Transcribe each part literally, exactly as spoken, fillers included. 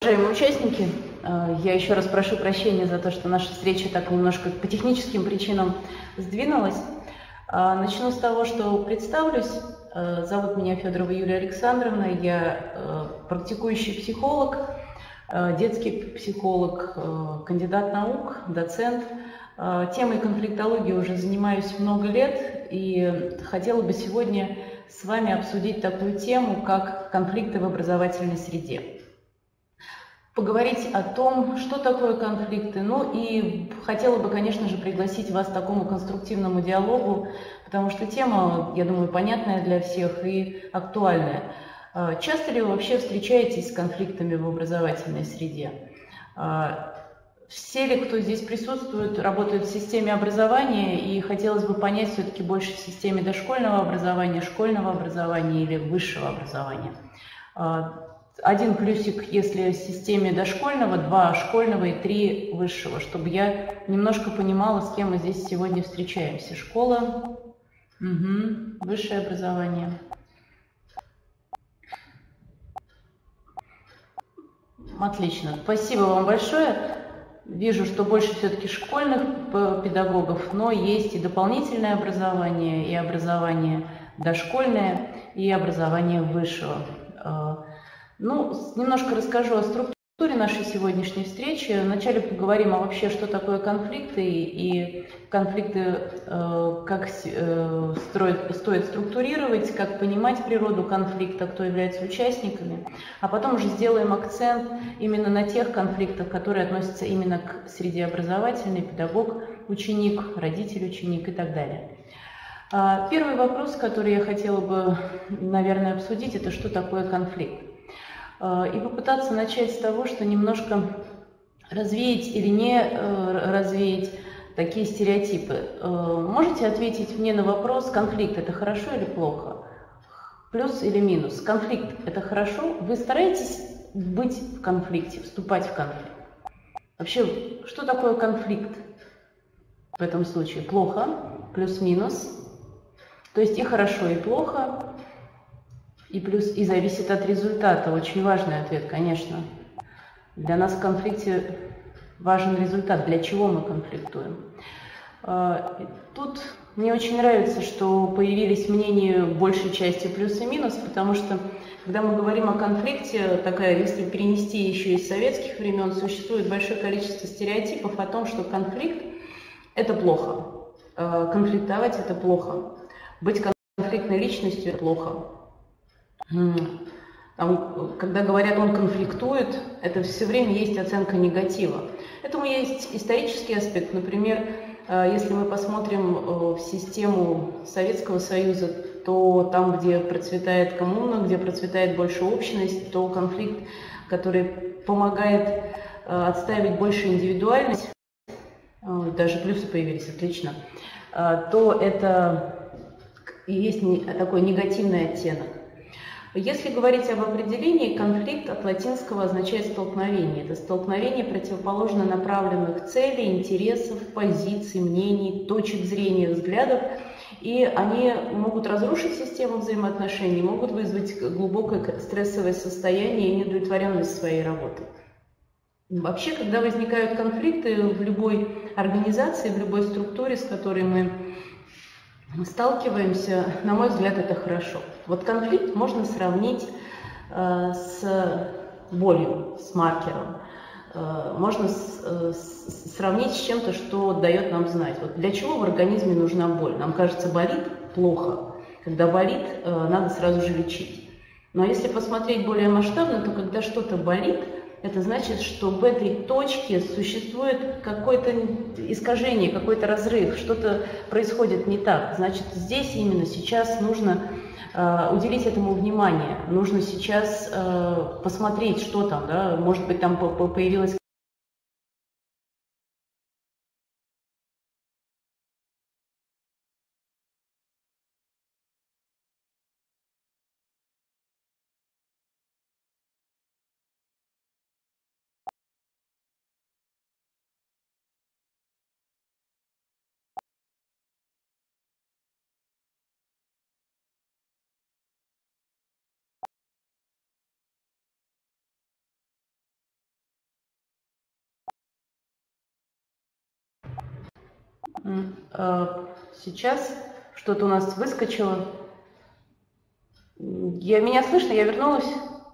Уважаемые участники, я еще раз прошу прощения за то, что наша встреча так немножко по техническим причинам сдвинулась. Начну с того, что представлюсь. Зовут меня Федорова Юлия Александровна, я практикующий психолог, детский психолог, кандидат наук, доцент. Темой конфликтологии уже занимаюсь много лет и хотела бы сегодня с вами обсудить такую тему, как конфликты в образовательной среде. Поговорить о том, что такое конфликты, ну и хотела бы, конечно же, пригласить вас к такому конструктивному диалогу, потому что тема, я думаю, понятная для всех и актуальная. Часто ли вы вообще встречаетесь с конфликтами в образовательной среде? Все ли, кто здесь присутствует, работают в системе образования, и хотелось бы понять все-таки больше в системе дошкольного образования, школьного образования или высшего образования? Один плюсик, если в системе дошкольного, два школьного и три высшего, чтобы я немножко понимала, с кем мы здесь сегодня встречаемся. Школа, угу, высшее образование. Отлично, спасибо вам большое. Вижу, что больше все-таки школьных педагогов, но есть и дополнительное образование, и образование дошкольное, и образование высшего. Ну, немножко расскажу о структуре нашей сегодняшней встречи. Вначале поговорим о вообще, что такое конфликты и конфликты, как строить, стоит структурировать, как понимать природу конфликта, кто является участниками. А потом уже сделаем акцент именно на тех конфликтах, которые относятся именно к среде образовательной, педагог, ученик, родитель, ученик и так далее. Первый вопрос, который я хотела бы, наверное, обсудить, это что такое конфликт. И попытаться начать с того, что немножко развеять или не развеять такие стереотипы. Можете ответить мне на вопрос, конфликт – это хорошо или плохо? Плюс или минус? Конфликт – это хорошо? Вы стараетесь быть в конфликте, вступать в конфликт? Вообще, что такое конфликт в этом случае? Плохо, плюс-минус. То есть и хорошо, и плохо. И плюс и зависит от результата. Очень важный ответ, конечно. Для нас в конфликте важен результат, для чего мы конфликтуем. Тут мне очень нравится, что появились мнения большей части плюс и минус, потому что, когда мы говорим о конфликте, такая, если перенести еще из советских времен, существует большое количество стереотипов о том, что конфликт – это плохо, конфликтовать – это плохо, быть конфликтной личностью – это плохо. Там, когда говорят, он конфликтует, это все время есть оценка негатива. Этому есть исторический аспект. Например, если мы посмотрим в систему Советского Союза, то там, где процветает коммуна, где процветает больше общность, то конфликт, который помогает отстаивать больше индивидуальность, даже плюсы появились, отлично, то это и есть такой негативный оттенок. Если говорить об определении, конфликт от латинского означает столкновение. Это столкновение противоположно направленных целей, интересов, позиций, мнений, точек зрения, взглядов. И они могут разрушить систему взаимоотношений, могут вызвать глубокое стрессовое состояние и неудовлетворенность своей работой. Вообще, когда возникают конфликты в любой организации, в любой структуре, с которой мы сталкиваемся, на мой взгляд, это хорошо. Вот конфликт можно сравнить э, с болью, с маркером. Э, можно с, э, с, сравнить с чем-то, что дает нам знать. Вот для чего в организме нужна боль? Нам кажется, болит плохо. Когда болит, э, надо сразу же лечить. Но если посмотреть более масштабно, то когда что-то болит, это значит, что в этой точке существует какое-то искажение, какой-то разрыв, что-то происходит не так. Значит, здесь именно сейчас нужно э, уделить этому внимание, нужно сейчас э, посмотреть, что там, да, может быть, там появилась Сейчас что-то у нас выскочило. Я, меня слышно? Я вернулась?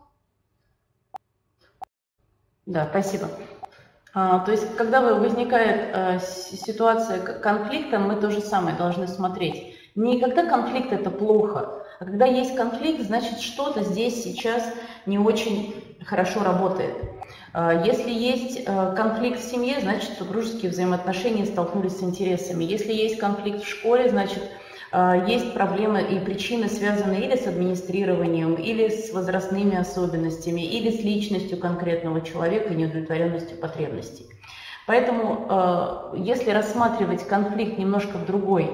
Да, спасибо. А, то есть, когда возникает а, ситуация конфликта, мы то же самое должны смотреть. Не когда конфликт – это плохо, а когда есть конфликт, значит, что-то здесь сейчас не очень хорошо работает. А, если есть а, конфликт в семье, значит, супружеские взаимоотношения столкнулись с интересами. Если есть конфликт в школе, значит, есть проблемы и причины, связанные или с администрированием, или с возрастными особенностями, или с личностью конкретного человека и неудовлетворенностью потребностей. Поэтому, если рассматривать конфликт немножко в другой,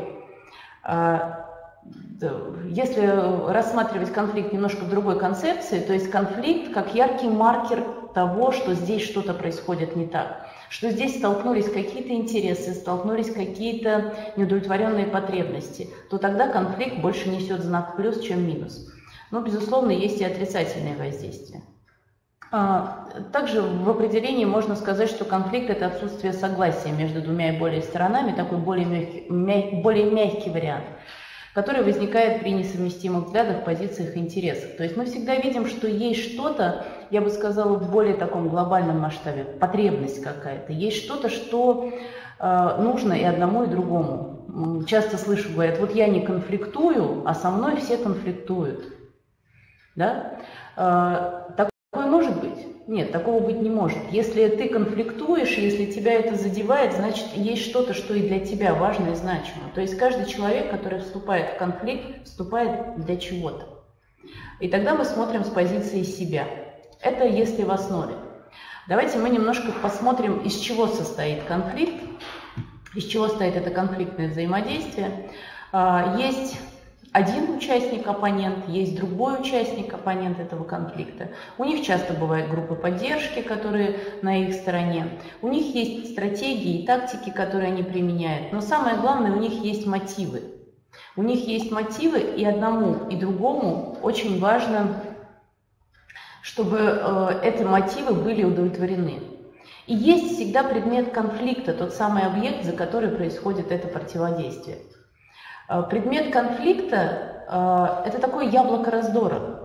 если рассматривать конфликт немножко в другой концепции, то есть конфликт как яркий маркер того, что здесь что-то происходит не так, что здесь столкнулись какие-то интересы, столкнулись какие-то неудовлетворенные потребности, то тогда конфликт больше несет знак плюс, чем минус. Но, безусловно, есть и отрицательные воздействия. Также в определении можно сказать, что конфликт – это отсутствие согласия между двумя и более сторонами, такой более мягкий, мяг, более мягкий вариант, который возникает при несовместимых взглядах, позициях и интересах. То есть мы всегда видим, что есть что-то, я бы сказала, в более таком глобальном масштабе, потребность какая-то. Есть что-то, что э, нужно и одному, и другому. Часто слышу, говорят, вот я не конфликтую, а со мной все конфликтуют. Да? Э, такое может быть? Нет, такого быть не может. Если ты конфликтуешь, если тебя это задевает, значит, есть что-то, что и для тебя важно и значимо. То есть каждый человек, который вступает в конфликт, вступает для чего-то. И тогда мы смотрим с позиции себя. Это если в основе. Давайте мы немножко посмотрим, из чего состоит конфликт, из чего состоит это конфликтное взаимодействие. Есть один участник, оппонент, есть другой участник, оппонент этого конфликта. У них часто бывают группы поддержки, которые на их стороне. У них есть стратегии и тактики, которые они применяют. Но самое главное, у них есть мотивы. У них есть мотивы, и одному, и другому очень важно, чтобы э, эти мотивы были удовлетворены. И есть всегда предмет конфликта, тот самый объект, за который происходит это противодействие. Предмет конфликта – это такое яблоко раздора.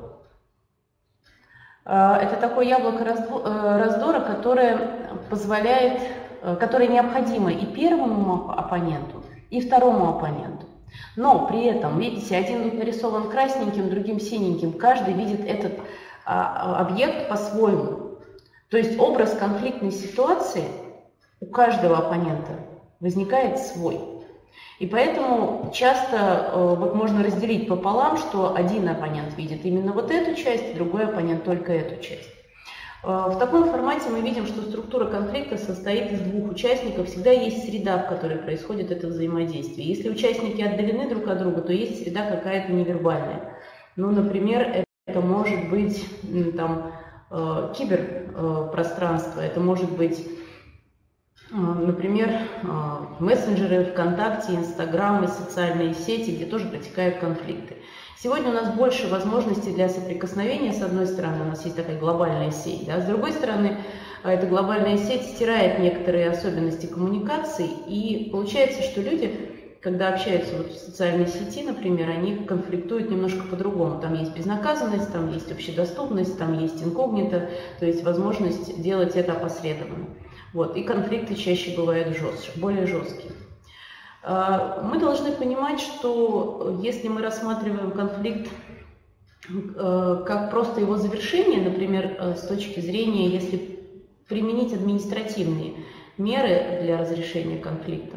Это такое яблоко раздора, которое позволяет, которое необходимо и первому оппоненту, и второму оппоненту. Но при этом, видите, один нарисован красненьким, другим синеньким. Каждый видит этот объект по-своему. То есть образ конфликтной ситуации у каждого оппонента возникает свой. И поэтому часто э, вот можно разделить пополам, что один оппонент видит именно вот эту часть, другой оппонент только эту часть. Э, в таком формате мы видим, что структура конфликта состоит из двух участников. Всегда есть среда, в которой происходит это взаимодействие. Если участники отдалены друг от друга, то есть среда какая-то невербальная. Ну, например, это может быть там, э, киберпространство, это может быть... Например, мессенджеры, ВКонтакте, Инстаграм и социальные сети, где тоже протекают конфликты. Сегодня у нас больше возможностей для соприкосновения. С одной стороны, у нас есть такая глобальная сеть, да? С другой стороны, эта глобальная сеть стирает некоторые особенности коммуникаций, и получается, что люди, когда общаются вот в социальной сети, например, они конфликтуют немножко по-другому. Там есть безнаказанность, там есть общедоступность, там есть инкогнито, то есть возможность делать это опосредованно. Вот, и конфликты чаще бывают жестче, более жесткие. Мы должны понимать, что если мы рассматриваем конфликт как просто его завершение, например, с точки зрения, если применить административные меры для разрешения конфликта,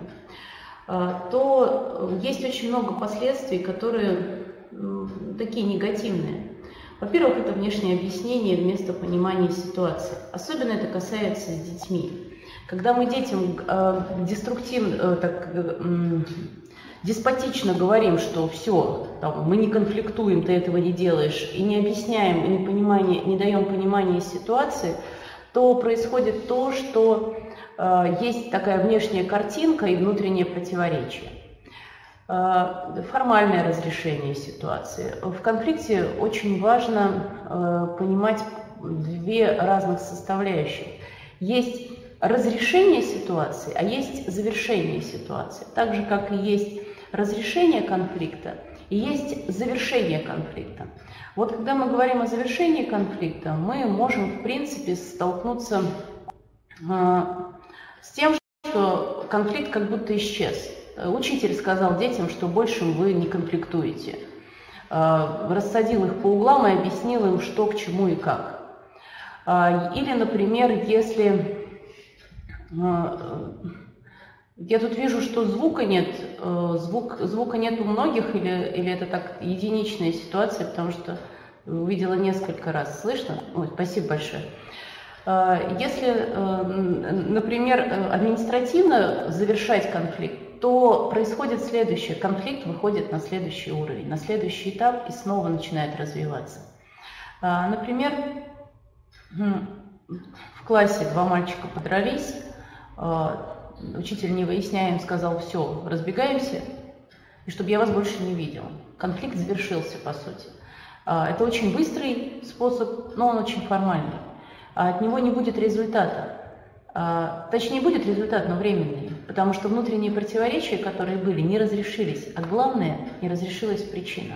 то есть очень много последствий, которые такие негативные. Во-первых, это внешнее объяснение вместо понимания ситуации. Особенно это касается с детьми. Когда мы детям э, деструктивно, э, так, э, деспотично говорим, что все, там, мы не конфликтуем, ты этого не делаешь, и не объясняем, и не, понимание, не даем понимания ситуации, то происходит то, что э, есть такая внешняя картинка и внутреннее противоречие. Формальное разрешение ситуации. В конфликте очень важно э, понимать две разных составляющих. Есть разрешение ситуации, а есть завершение ситуации. Так же, как и есть разрешение конфликта, и есть завершение конфликта. Вот когда мы говорим о завершении конфликта, мы можем, в принципе, столкнуться э, с тем, что конфликт как будто исчез. Учитель сказал детям, что больше вы не конфликтуете. Э, рассадил их по углам и объяснил им, что к чему и как. Э, или, например, если... Э, Я тут вижу, что звука нет. Звук, звука нет у многих, или, или это так единичная ситуация, потому что увидела несколько раз. Слышно? Ой, спасибо большое. Если, например, административно завершать конфликт, то происходит следующее. Конфликт выходит на следующий уровень, на следующий этап и снова начинает развиваться. Например, в классе два мальчика подрались. Учитель, не выясняя, им сказал: все, разбегаемся, и чтобы я вас больше не видел. Конфликт завершился, по сути. Это очень быстрый способ, но он очень формальный. От него не будет результата. Точнее, будет результат, но временный, потому что внутренние противоречия, которые были, не разрешились, а главное, не разрешилась причина.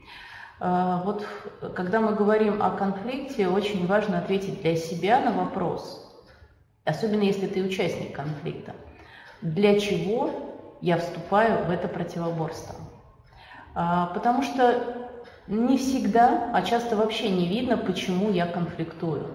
Вот когда мы говорим о конфликте, очень важно ответить для себя на вопрос, особенно если ты участник конфликта. Для чего я вступаю в это противоборство? А, потому что не всегда, а часто вообще не видно, почему я конфликтую.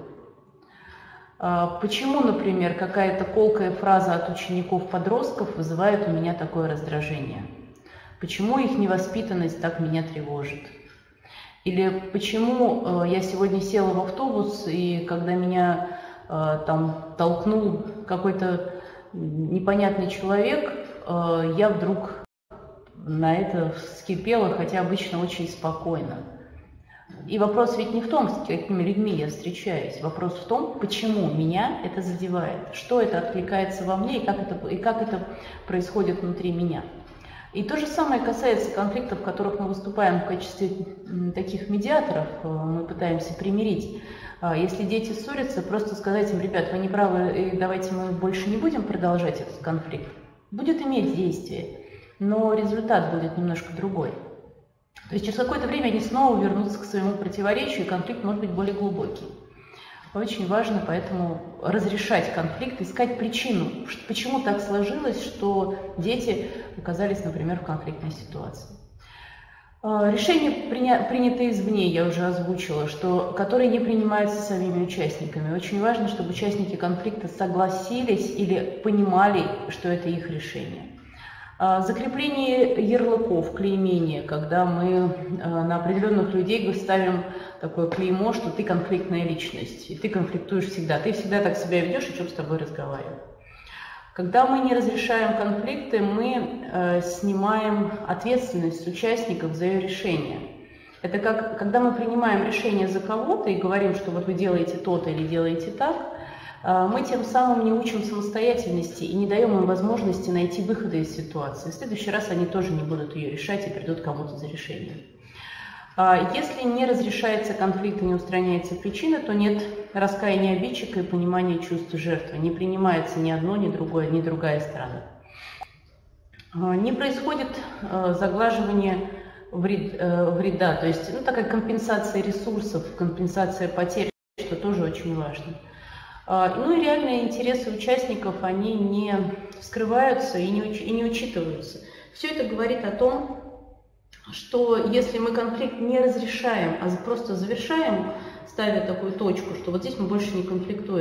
А, почему, например, какая-то колкая фраза от учеников-подростков вызывает у меня такое раздражение? Почему их невоспитанность так меня тревожит? Или почему э, я сегодня села в автобус, и когда меня э, там толкнул какой-то непонятный человек, я вдруг на это вскипела, хотя обычно очень спокойно. И вопрос ведь не в том, с какими людьми я встречаюсь. Вопрос в том, почему меня это задевает, что это откликается во мне и как это, и как это происходит внутри меня. И то же самое касается конфликтов, в которых мы выступаем в качестве таких медиаторов, мы пытаемся примирить. Если дети ссорятся, просто сказать им: ребят, вы не правы, и давайте мы больше не будем продолжать этот конфликт. Будет иметь действие, но результат будет немножко другой. То есть через какое-то время они снова вернутся к своему противоречию, и конфликт может быть более глубокий. Очень важно поэтому разрешать конфликт, искать причину, почему так сложилось, что дети оказались, например, в конфликтной ситуации. Решения, принятые извне, я уже озвучила, что, которые не принимаются самими участниками. Очень важно, чтобы участники конфликта согласились или понимали, что это их решение. Закрепление ярлыков, клеймение, когда мы на определенных людей ставим такое клеймо, что ты конфликтная личность, и ты конфликтуешь всегда, ты всегда так себя ведешь, и что с тобой разговаривать. Когда мы не разрешаем конфликты, мы э, снимаем ответственность с участников за ее решение. Это как, когда мы принимаем решение за кого-то и говорим, что вот вы делаете то-то или делаете так, э, мы тем самым не учим самостоятельности и не даем им возможности найти выходы из ситуации. В следующий раз они тоже не будут ее решать и придут кому-то за решением. Если не разрешается конфликт и не устраняется причина, то нет раскаяния обидчика и понимания чувств жертвы. Не принимается ни одно, ни другое, ни другая сторона. Не происходит заглаживание вреда, то есть ну, такая компенсация ресурсов, компенсация потерь, что тоже очень важно. Ну и реальные интересы участников, они не скрываются и не, и не учитываются. Все это говорит о том, что если мы конфликт не разрешаем, а просто завершаем, ставя такую точку, что вот здесь мы больше не конфликтуем,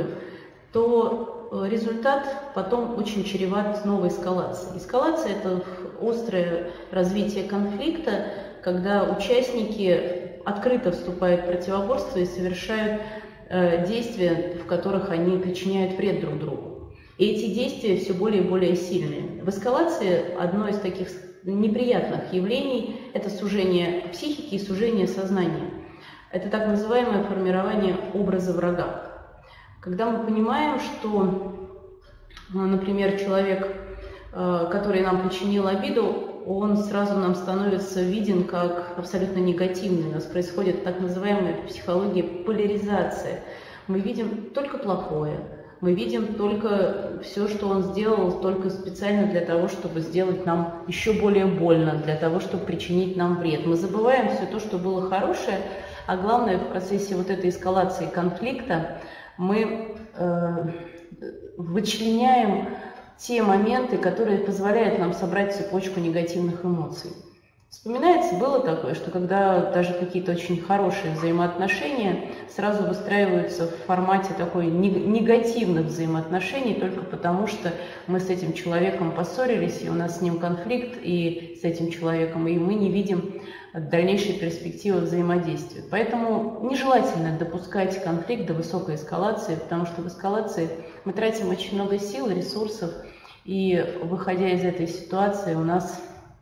то результат потом очень чреват новой эскалацией. Эскалация – это острое развитие конфликта, когда участники открыто вступают в противоборство и совершают э, действия, в которых они причиняют вред друг другу. И эти действия все более и более сильные. В эскалации одно из таких неприятных явлений – это сужение психики и сужение сознания. Это так называемое формирование образа врага. Когда мы понимаем, что, например, человек, который нам причинил обиду, он сразу нам становится виден как абсолютно негативный. У нас происходит так называемая в психологии поляризация. Мы видим только плохое, Мы видим только все, что он сделал, только специально для того, чтобы сделать нам еще более больно, для того, чтобы причинить нам вред. Мы забываем все то, что было хорошее, а главное, в процессе вот этой эскалации конфликта мы э, вычленяем те моменты, которые позволяют нам собрать цепочку негативных эмоций. Вспоминается, было такое, что когда даже какие-то очень хорошие взаимоотношения сразу выстраиваются в формате такой негативных взаимоотношений, только потому что мы с этим человеком поссорились, и у нас с ним конфликт, и с этим человеком, и мы не видим дальнейшей перспективы взаимодействия. Поэтому нежелательно допускать конфликт до высокой эскалации, потому что в эскалации мы тратим очень много сил, ресурсов, и выходя из этой ситуации у нас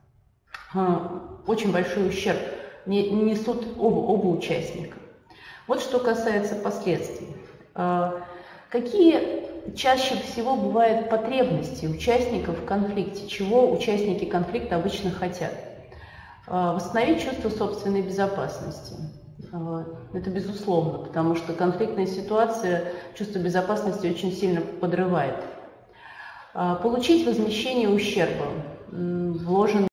очень большой ущерб несут оба, оба участника. Вот что касается последствий. Какие чаще всего бывают потребности участников в конфликте? Чего участники конфликта обычно хотят? Восстановить чувство собственной безопасности. Это безусловно, потому что конфликтная ситуация чувство безопасности очень сильно подрывает. Получить возмещение ущерба, вложенные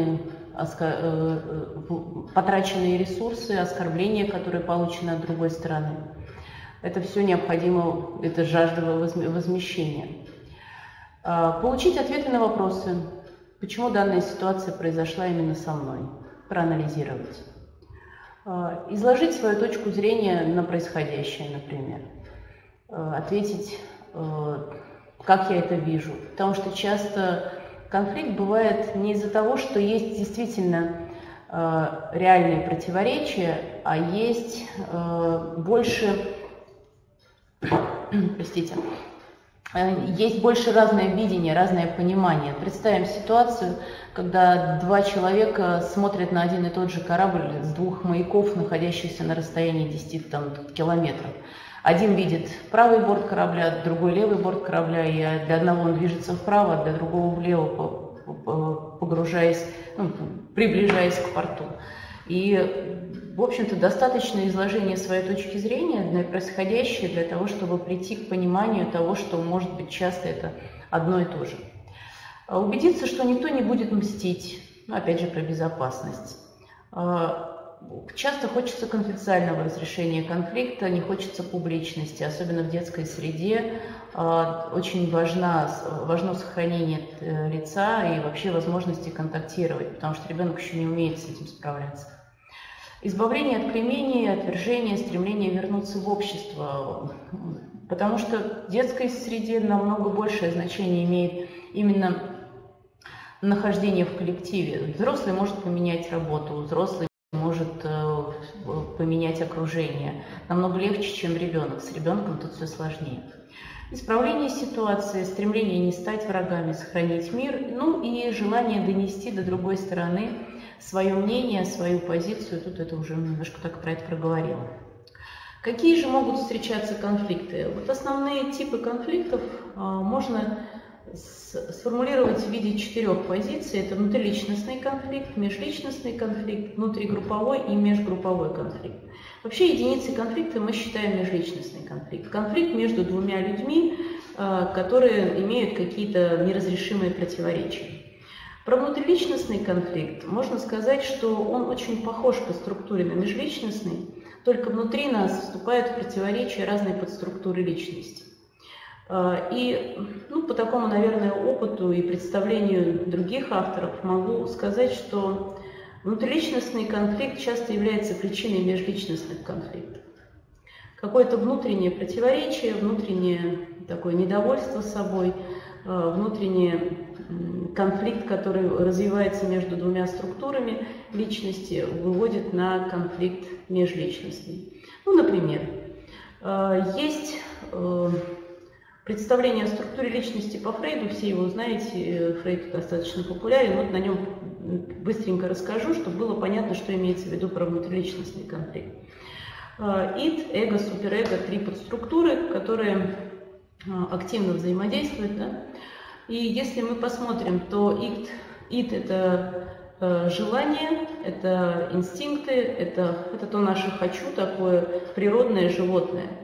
потраченные ресурсы, оскорбления, которые получены от другой стороны. Это все необходимо, это жажда возмещения. Получить ответы на вопросы, почему данная ситуация произошла именно со мной, проанализировать. Изложить свою точку зрения на происходящее, например. Ответить, как я это вижу. Потому что часто конфликт бывает не из-за того, что есть действительно э, реальные противоречия, а есть э, больше, простите, э, есть больше разное видение, разное понимание. Представим ситуацию, когда два человека смотрят на один и тот же корабль с двух маяков, находящихся на расстоянии десяти там, километров. Один видит правый борт корабля, другой левый борт корабля, и для одного он движется вправо, для другого влево, погружаясь, ну, приближаясь к порту. И, в общем-то, достаточно изложения своей точки зрения на происходящее для того, чтобы прийти к пониманию того, что, может быть, часто это одно и то же. Убедиться, что никто не будет мстить, ну, опять же, про безопасность. Часто хочется конфиденциального разрешения конфликта, не хочется публичности, особенно в детской среде. Очень важно, важно сохранение лица и вообще возможности контактировать, потому что ребенок еще не умеет с этим справляться. Избавление от клеймения, отвержения, стремление вернуться в общество, потому что в детской среде намного большее значение имеет именно нахождение в коллективе. Взрослый может поменять работу, взрослый может э, поменять окружение. Намного легче, чем ребенок. С ребенком тут все сложнее. Исправление ситуации, стремление не стать врагами, сохранить мир, ну и желание донести до другой стороны свое мнение, свою позицию. Тут это уже немножко так про это проговорила. Какие же могут встречаться конфликты? Вот основные типы конфликтов э, можно сформулировать в виде четырех позиций. Это внутриличностный конфликт, межличностный конфликт, внутригрупповой и межгрупповой конфликт. Вообще единицей конфликта мы считаем межличностный конфликт. Конфликт между двумя людьми, которые имеют какие-то неразрешимые противоречия. Про внутриличностный конфликт можно сказать, что он очень похож по структуре на межличностный, только внутри нас вступают в противоречия разные подструктуры личности. И ну, по такому, наверное, опыту и представлению других авторов могу сказать, что внутриличностный конфликт часто является причиной межличностных конфликтов. Какое-то внутреннее противоречие, внутреннее такое недовольство собой, внутренний конфликт, который развивается между двумя структурами личности, выводит на конфликт межличностный. Ну, например, есть представление о структуре личности по Фрейду, все его знаете, Фрейд достаточно популярен, вот на нем быстренько расскажу, чтобы было понятно, что имеется в виду про внутриличностный конфликт. Ид, эго, суперэго – три подструктуры, которые активно взаимодействуют. Да? И если мы посмотрим, то ид, ид – это желание, это инстинкты, это, это то наше «хочу», такое природное животное.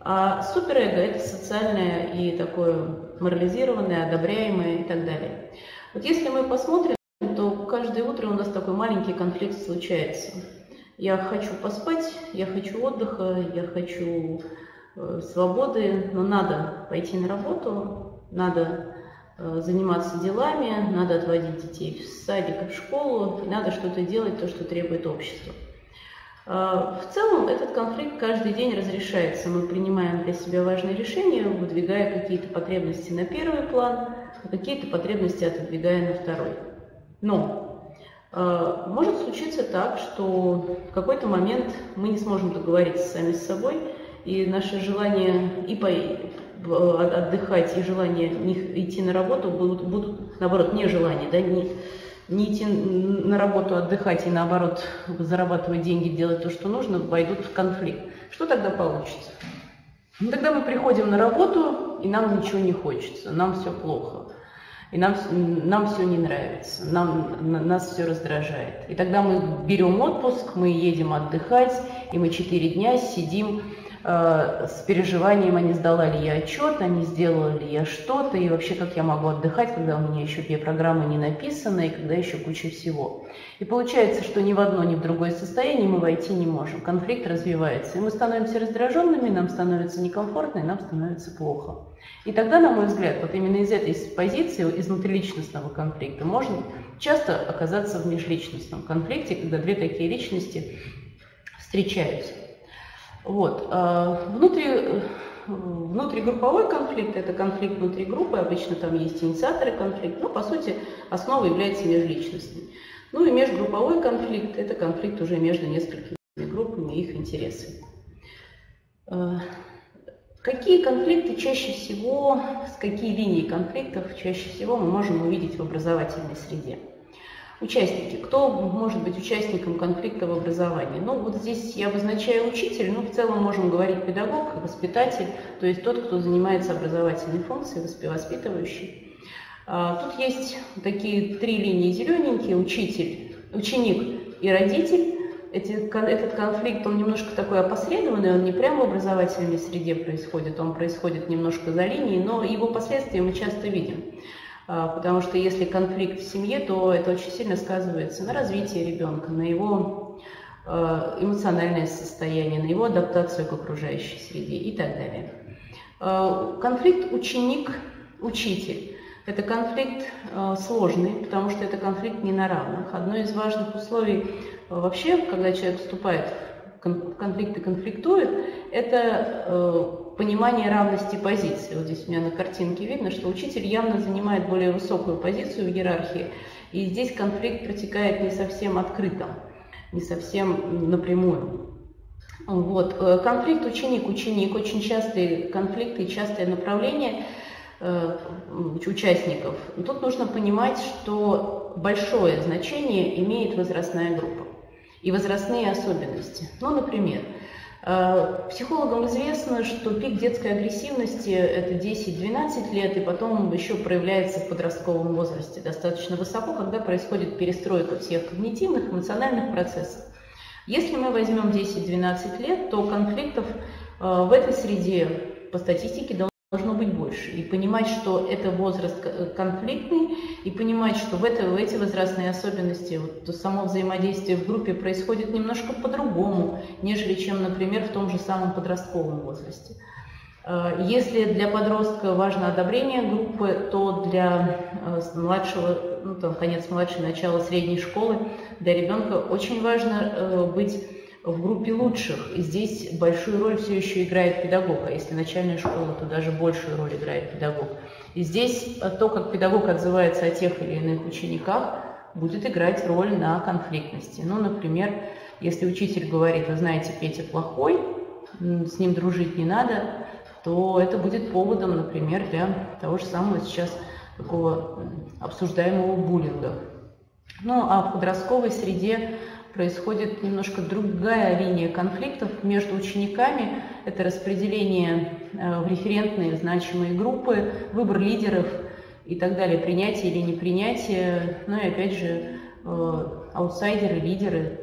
А суперэго – это социальное и такое морализированное, одобряемое и так далее. Вот если мы посмотрим, то каждое утро у нас такой маленький конфликт случается. Я хочу поспать, я хочу отдыха, я хочу э, свободы, но надо пойти на работу, надо э, заниматься делами, надо отводить детей в садик и в школу, и надо что-то делать, то, что требует общество. Э, в целом этот конфликт каждый день разрешается. Мы принимаем для себя важные решения, выдвигая какие-то потребности на первый план, а какие-то потребности отодвигая на второй. Но э, может случиться так, что в какой-то момент мы не сможем договориться сами с собой, и наше желание и по, отдыхать, и желание не идти на работу будут, будут наоборот, нежелание, да, не, не идти на работу, отдыхать и, наоборот, зарабатывать деньги, делать то, что нужно, войдут в конфликт. Что тогда получится? Ну, тогда мы приходим на работу, и нам ничего не хочется, нам все плохо. И нам, нам все не нравится, нам, нас все раздражает. И тогда мы берем отпуск, мы едем отдыхать, и мы четыре дня сидим э, с переживанием, а не сдала ли я отчет, а не сделала ли я что-то, и вообще как я могу отдыхать, когда у меня еще программа не написана, и когда еще куча всего. И получается, что ни в одно, ни в другое состояние мы войти не можем. Конфликт развивается, и мы становимся раздраженными, нам становится некомфортно, и нам становится плохо. И тогда, на мой взгляд, вот именно из этой позиции, из внутриличностного конфликта, можно часто оказаться в межличностном конфликте, когда две такие личности встречаются. Вот. Внутри, внутригрупповой конфликт – это конфликт внутри группы, обычно там есть инициаторы конфликта, но, по сути, основой является межличностный. Ну и межгрупповой конфликт – это конфликт уже между несколькими группами и их интересами. Какие конфликты чаще всего, с какие линии конфликтов чаще всего мы можем увидеть в образовательной среде? Участники. Кто может быть участником конфликта в образовании? Ну, вот здесь я обозначаю учитель, но в целом можем говорить педагог, воспитатель, то есть тот, кто занимается образовательной функцией, воспитывающий. Тут есть такие три линии зелененькие: учитель, ученик и родитель. Эти, этот конфликт, он немножко такой опосредованный, он не прямо в образовательной среде происходит, он происходит немножко за линией, но его последствия мы часто видим. Потому что если конфликт в семье, то это очень сильно сказывается на развитии ребенка, на его эмоциональное состояние, на его адаптацию к окружающей среде и так далее. Конфликт ученик-учитель. Это конфликт сложный, потому что это конфликт не на равных. Одно из важных условий вообще, когда человек вступает в конфликт и конфликтует, это э, понимание равности позиций. Вот здесь у меня на картинке видно, что учитель явно занимает более высокую позицию в иерархии, и здесь конфликт протекает не совсем открыто, не совсем напрямую. Вот. Конфликт ученик-ученик, очень частые конфликты и частое направление э, участников. Тут нужно понимать, что большое значение имеет возрастная группа и возрастные особенности. Ну, например, психологам известно, что пик детской агрессивности – это десять-двенадцать лет, и потом еще проявляется в подростковом возрасте достаточно высоко, когда происходит перестройка всех когнитивных, эмоциональных процессов. Если мы возьмем десять-двенадцать лет, то конфликтов в этой среде по статистике должно быть больше. И понимать, что это возраст конфликтный, и понимать, что в, это, в эти возрастные особенности вот, то само взаимодействие в группе происходит немножко по-другому, нежели чем, например, в том же самом подростковом возрасте. Если для подростка важно одобрение группы, то для младшего, ну там конец младшей, начало средней школы, для ребенка очень важно быть в группе лучших. И здесь большую роль все еще играет педагог, а если начальная школа, то даже большую роль играет педагог. И здесь то, как педагог отзывается о тех или иных учениках, будет играть роль на конфликтности. Ну, например, если учитель говорит: вы знаете, Петя плохой, с ним дружить не надо, то это будет поводом, например, для того же самого сейчас такого обсуждаемого буллинга. Ну, а в подростковой среде происходит немножко другая линия конфликтов между учениками. Это распределение в референтные значимые группы, выбор лидеров и так далее, принятие или непринятие. Ну и опять же аутсайдеры, лидеры.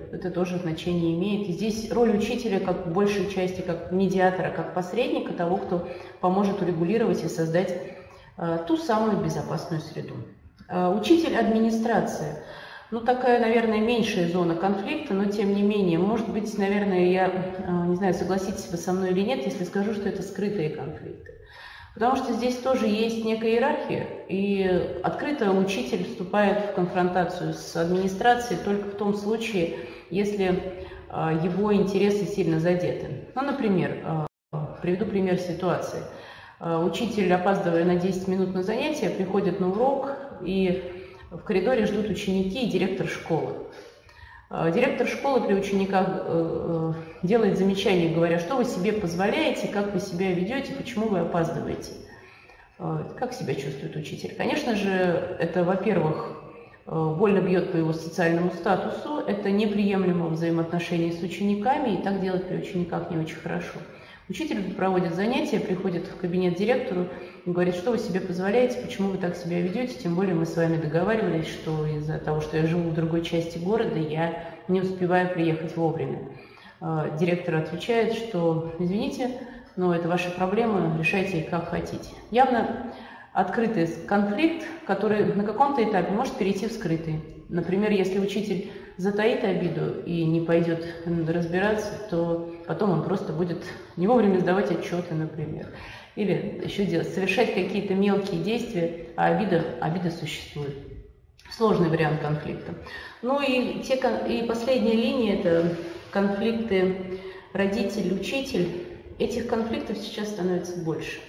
это тоже значение имеет. И здесь роль учителя как в большей части, как медиатора, как посредника, того, кто поможет урегулировать и создать э, ту самую безопасную среду. Э, учитель администрации. Ну, такая, наверное, меньшая зона конфликта, но тем не менее, может быть, наверное, я, э, не знаю, согласитесь вы со мной или нет, если скажу, что это скрытые конфликты. Потому что здесь тоже есть некая иерархия, и открыто учитель вступает в конфронтацию с администрацией только в том случае, если э, его интересы сильно задеты. Ну, например, э, приведу пример ситуации. Э, учитель, опаздывая на десять минут на занятие, приходит на урок, и в коридоре ждут ученики и директор школы. Э, директор школы при учениках э, э, делает замечание, говоря, что вы себе позволяете, как вы себя ведете, почему вы опаздываете. Как себя чувствует учитель? Конечно же, это, во-первых, больно бьет по его социальному статусу, это неприемлемо в взаимоотношении с учениками, и так делать при учениках не очень хорошо. Учитель проводит занятия, приходит в кабинет директору и говорит, что вы себе позволяете, почему вы так себя ведете, тем более мы с вами договаривались, что из-за того, что я живу в другой части города, я не успеваю приехать вовремя. Директор отвечает, что извините, но это ваши проблемы, решайте их как хотите. Явно открытый конфликт, который на каком-то этапе может перейти в скрытый. Например, если учитель затаит обиду и не пойдет разбираться, то потом он просто будет не вовремя сдавать отчеты, например. Или еще делать, совершать какие-то мелкие действия, а обида, обида существует. Сложный вариант конфликта. Ну и, те, и последняя линия – это конфликты родитель-учитель. Этих конфликтов сейчас становится больше.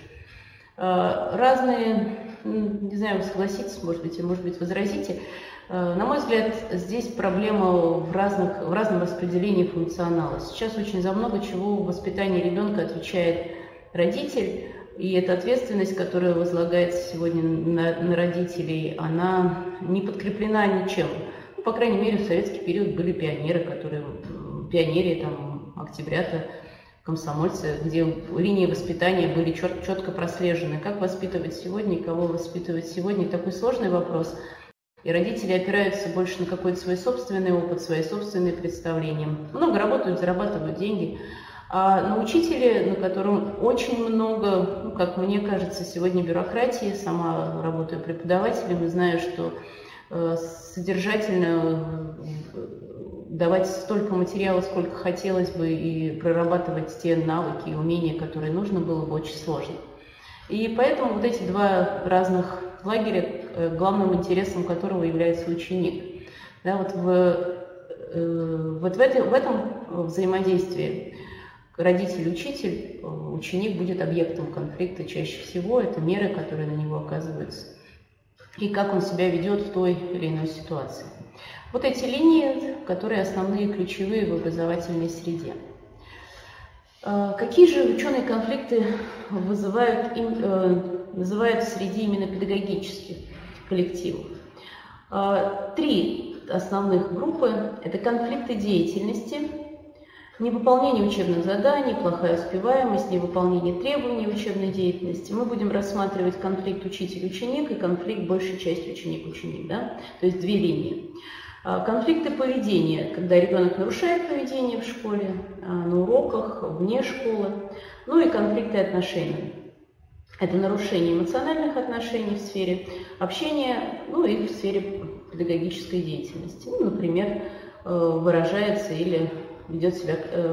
Разные, не знаю, вы согласитесь, может быть, и может быть возразите. На мой взгляд, здесь проблема в, разных, в разном распределении функционала. Сейчас очень за много чего в воспитании ребенка отвечает родитель, и эта ответственность, которая возлагается сегодня на, на родителей, она не подкреплена ничем. Ну, по крайней мере, в советский период были пионеры, которые пионерии там октября-то, комсомольцы, где линии воспитания были чет, четко прослежены. Как воспитывать сегодня и кого воспитывать сегодня? Такой сложный вопрос. И родители опираются больше на какой-то свой собственный опыт, свои собственные представления. Много работают, зарабатывают деньги. А на учителе, на котором очень много, ну, как мне кажется, сегодня бюрократии, сама работаю преподавателем и знаю, что э, содержательно давать столько материала, сколько хотелось бы, и прорабатывать те навыки и умения, которые нужно было бы, очень сложно. И поэтому вот эти два разных лагеря, главным интересом которого является ученик. Да, вот в, вот в, это, в этом взаимодействии родитель-учитель, ученик будет объектом конфликта чаще всего, это меры, которые на него оказываются, и как он себя ведет в той или иной ситуации. Вот эти линии, которые основные, ключевые в образовательной среде. Какие же ученые конфликты вызывают, называют в среде именно педагогических коллективов? Три основных группы – это конфликты деятельности, невыполнение учебных заданий, плохая успеваемость, невыполнение требований учебной деятельности. Мы будем рассматривать конфликт учитель-ученик и конфликт большей части ученик-ученик, да? То есть две линии. Конфликты поведения, когда ребенок нарушает поведение в школе, на уроках, вне школы. Ну и конфликты отношений. Это нарушение эмоциональных отношений в сфере общения, ну и в сфере педагогической деятельности. Ну, например, выражается или ведет себя,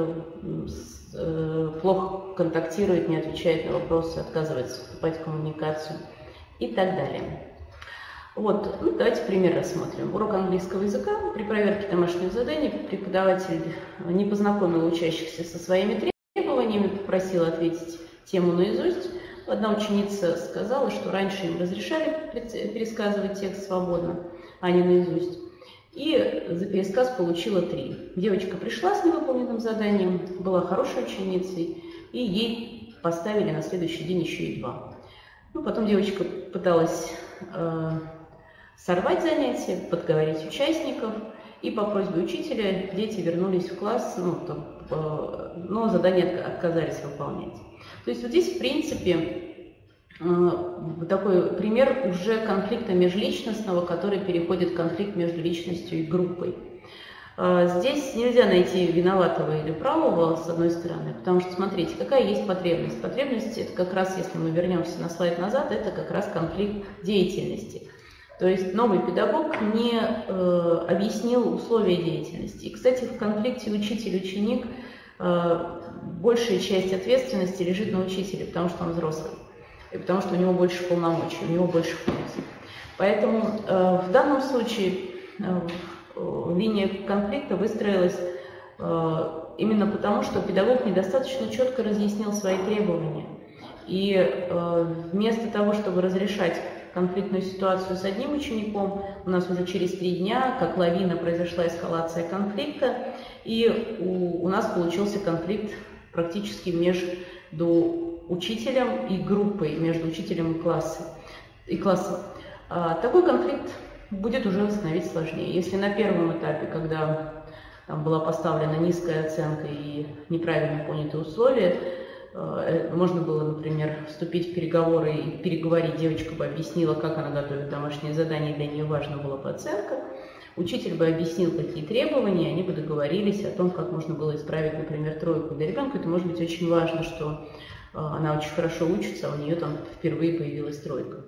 плохо контактирует, не отвечает на вопросы, отказывается вступать в коммуникацию и так далее. Вот, ну, давайте пример рассмотрим. Урок английского языка. При проверке домашних заданий преподаватель не познакомил учащихся со своими требованиями, попросил ответить тему наизусть. Одна ученица сказала, что раньше им разрешали пересказывать текст свободно, а не наизусть. И за пересказ получила три. Девочка пришла с невыполненным заданием, была хорошей ученицей, и ей поставили на следующий день еще и два. Ну, потом девочка пыталась э, сорвать занятия, подговорить участников, и по просьбе учителя дети вернулись в класс, ну, там, э, но задания отказались выполнять. То есть вот здесь, в принципе, э, такой пример уже конфликта межличностного, который переходит в конфликт между личностью и группой. Здесь нельзя найти виноватого или правого, с одной стороны, потому что, смотрите, какая есть потребность. Потребность, это как раз, если мы вернемся на слайд назад, это как раз конфликт деятельности. То есть новый педагог не э, объяснил условия деятельности. И, кстати, в конфликте учитель-ученик э, большая часть ответственности лежит на учителе, потому что он взрослый, и потому что у него больше полномочий, у него больше функций. Поэтому э, в данном случае э, линия конфликта выстроилась э, именно потому, что педагог недостаточно четко разъяснил свои требования. И э, вместо того, чтобы разрешать конфликтную ситуацию с одним учеником, у нас уже через три дня, как лавина, произошла эскалация конфликта, и у, у нас получился конфликт практически между учителем и группой, между учителем и классом. И классом. А, такой конфликт будет уже восстановить сложнее. Если на первом этапе, когда там была поставлена низкая оценка и неправильно понятые условия, э, можно было, например, вступить в переговоры и переговорить, девочка бы объяснила, как она готовит домашнее задание, для нее важна была бы оценка, учитель бы объяснил, какие требования, они бы договорились о том, как можно было исправить, например, тройку. Для ребенка это может быть очень важно, что э, она очень хорошо учится, а у нее там впервые появилась тройка.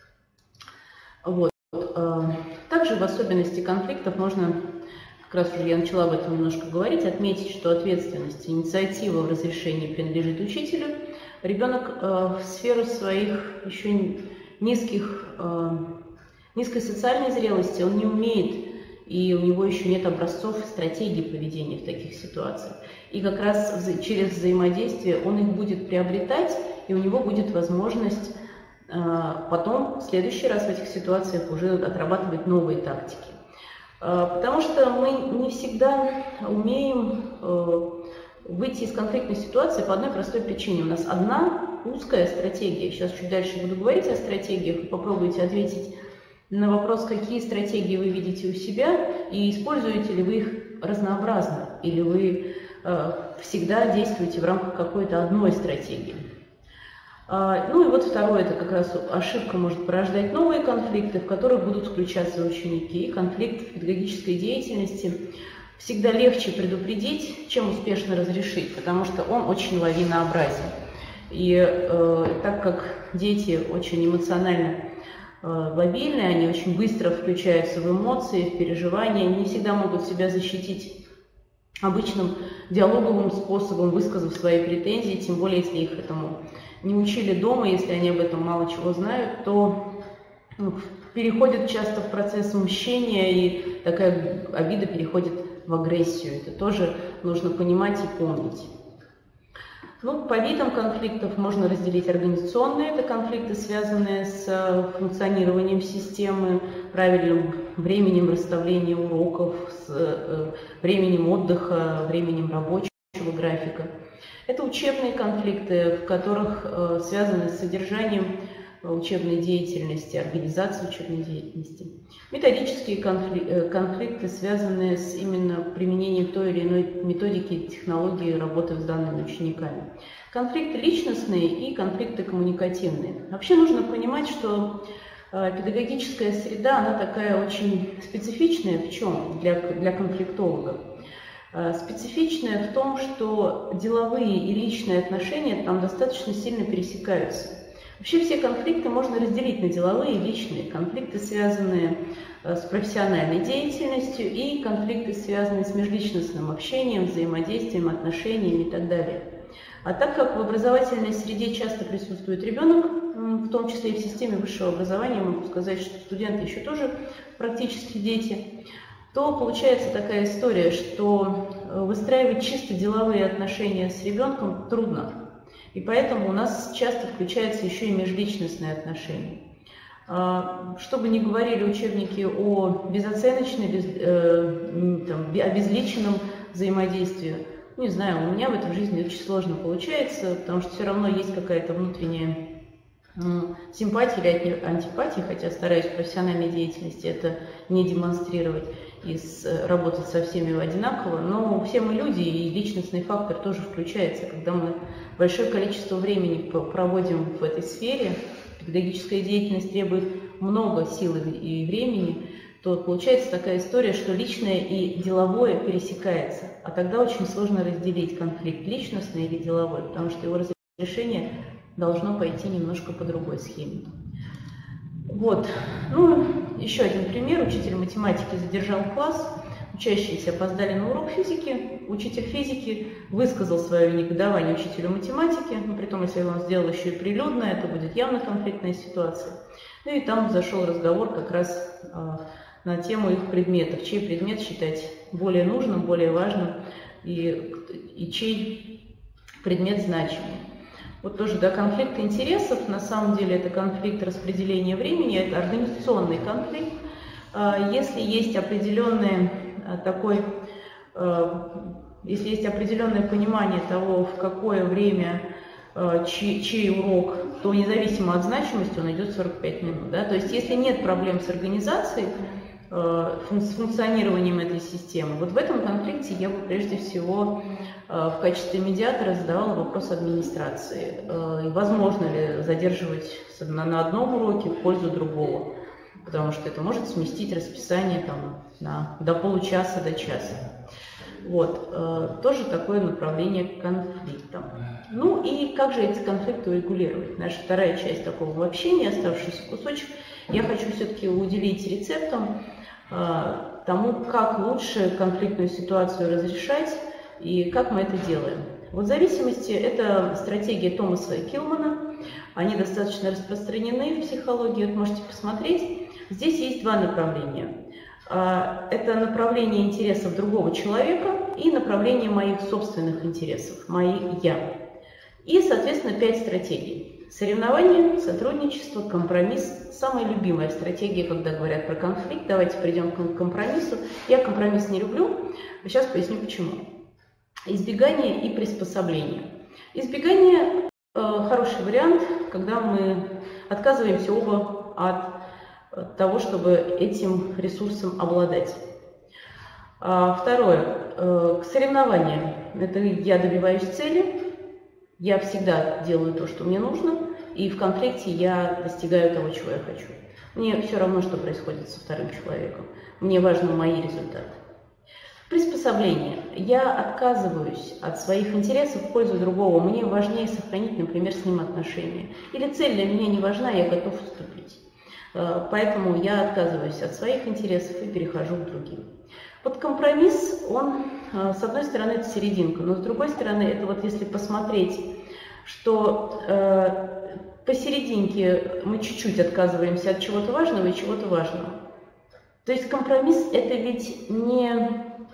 Вот. Также в особенности конфликтов можно, как раз уже я начала об этом немножко говорить, отметить, что ответственность, инициатива в разрешении принадлежит учителю. Ребенок в сферу своих еще низких, низкой социальной зрелости он не умеет, и у него еще нет образцов стратегии поведения в таких ситуациях. И как раз через взаимодействие он их будет приобретать, и у него будет возможность потом в следующий раз в этих ситуациях уже отрабатывать новые тактики. Потому что мы не всегда умеем выйти из конфликтной ситуации по одной простой причине. У нас одна узкая стратегия. Сейчас чуть дальше буду говорить о стратегиях. Попробуйте ответить на вопрос, какие стратегии вы видите у себя и используете ли вы их разнообразно, или вы всегда действуете в рамках какой-то одной стратегии. Ну и вот второе, это как раз ошибка может порождать новые конфликты, в которых будут включаться ученики. И конфликт в педагогической деятельности всегда легче предупредить, чем успешно разрешить, потому что он очень лавинообразен. И э, так как дети очень эмоционально э, лобильны, они очень быстро включаются в эмоции, в переживания, они не всегда могут себя защитить обычным диалоговым способом, высказав свои претензии, тем более если их этому не учили дома, если они об этом мало чего знают, то ну, переходят часто в процесс мщения, и такая обида переходит в агрессию. Это тоже нужно понимать и помнить. Ну, по видам конфликтов можно разделить организационные. Это конфликты, связанные с функционированием системы, правильным временем расставления уроков, с временем отдыха, временем рабочего графика. Это учебные конфликты, в которых э, связаны с содержанием учебной деятельности, организацией учебной деятельности. Методические конфли э, конфликты, связанные с именно применением той или иной методики, технологии работы с данными учениками. Конфликты личностные и конфликты коммуникативные. Вообще нужно понимать, что э, педагогическая среда, она такая очень специфичная. В чем? Для, для конфликтологов. Специфичная в том, что деловые и личные отношения там достаточно сильно пересекаются. Вообще все конфликты можно разделить на деловые и личные. Конфликты, связанные с профессиональной деятельностью, и конфликты, связанные с межличностным общением, взаимодействием, отношениями и так далее. А так как в образовательной среде часто присутствует ребенок, в том числе и в системе высшего образования, могу сказать, что студенты еще тоже практически дети, то получается такая история, что выстраивать чисто деловые отношения с ребенком трудно. И поэтому у нас часто включаются еще и межличностные отношения. Чтобы не говорили учебники о безоценочной, без, э, там, обезличенном взаимодействии, не знаю, у меня в этом жизни очень сложно получается, потому что все равно есть какая-то внутренняя симпатия или антипатия, хотя стараюсь в профессиональной деятельности это не демонстрировать и работать со всеми одинаково, но все мы люди, и личностный фактор тоже включается. Когда мы большое количество времени проводим в этой сфере, педагогическая деятельность требует много сил и времени, то получается такая история, что личное и деловое пересекается. А тогда очень сложно разделить конфликт личностный или деловой, потому что его разрешение должно пойти немножко по другой схеме. Вот. Ну, еще один пример. Учитель математики задержал класс, учащиеся опоздали на урок физики, учитель физики высказал свое негодование учителю математики, но при том, если он сделал еще и прилюдно, это будет явно конфликтная ситуация. Ну и там зашел разговор как раз а, на тему их предметов, чей предмет считать более нужным, более важным и, и чей предмет значимый. Вот тоже, да, конфликт интересов, на самом деле это конфликт распределения времени, это организационный конфликт. Если есть определенный такой, если есть определенное понимание того, в какое время чей, чей урок, то независимо от значимости он идет сорок пять минут. Да? То есть если нет проблем с организацией, с функционированием этой системы, вот в этом конфликте я бы прежде всего в качестве медиатора задавала вопрос администрации. Возможно ли задерживать на одном уроке в пользу другого, потому что это может сместить расписание там, на, до получаса, до часа. Вот. Тоже такое направление конфликта. Ну и как же эти конфликты урегулировать? Наша вторая часть такого общения, оставшийся кусочек, я хочу все-таки уделить рецептам тому, как лучше конфликтную ситуацию разрешать и как мы это делаем. Вот в зависимости, это стратегия Томаса и Килмана, они достаточно распространены в психологии, вот можете посмотреть. Здесь есть два направления. Это направление интересов другого человека и направление моих собственных интересов, мои «я». И, соответственно, пять стратегий. Соревнование, сотрудничество, компромисс. Самая любимая стратегия, когда говорят про конфликт. Давайте придем к компромиссу. Я компромисс не люблю. Сейчас поясню почему. Избегание и приспособление. Избегание э, хороший вариант, когда мы отказываемся оба от того, чтобы этим ресурсом обладать. А, второе. Э, к соревнованиям. Это я добиваюсь цели. Я всегда делаю то, что мне нужно, и в конфликте я достигаю того, чего я хочу. Мне все равно, что происходит со вторым человеком. Мне важны мои результаты. Приспособление. Я отказываюсь от своих интересов в пользу другого. Мне важнее сохранить, например, с ним отношения. Или цель для меня не важна, я готов уступить. Поэтому я отказываюсь от своих интересов и перехожу к другим. Вот компромисс, он, с одной стороны, это серединка, но с другой стороны, это вот если посмотреть, что э, посерединке мы чуть-чуть отказываемся от чего-то важного и чего-то важного. То есть компромисс – это ведь не,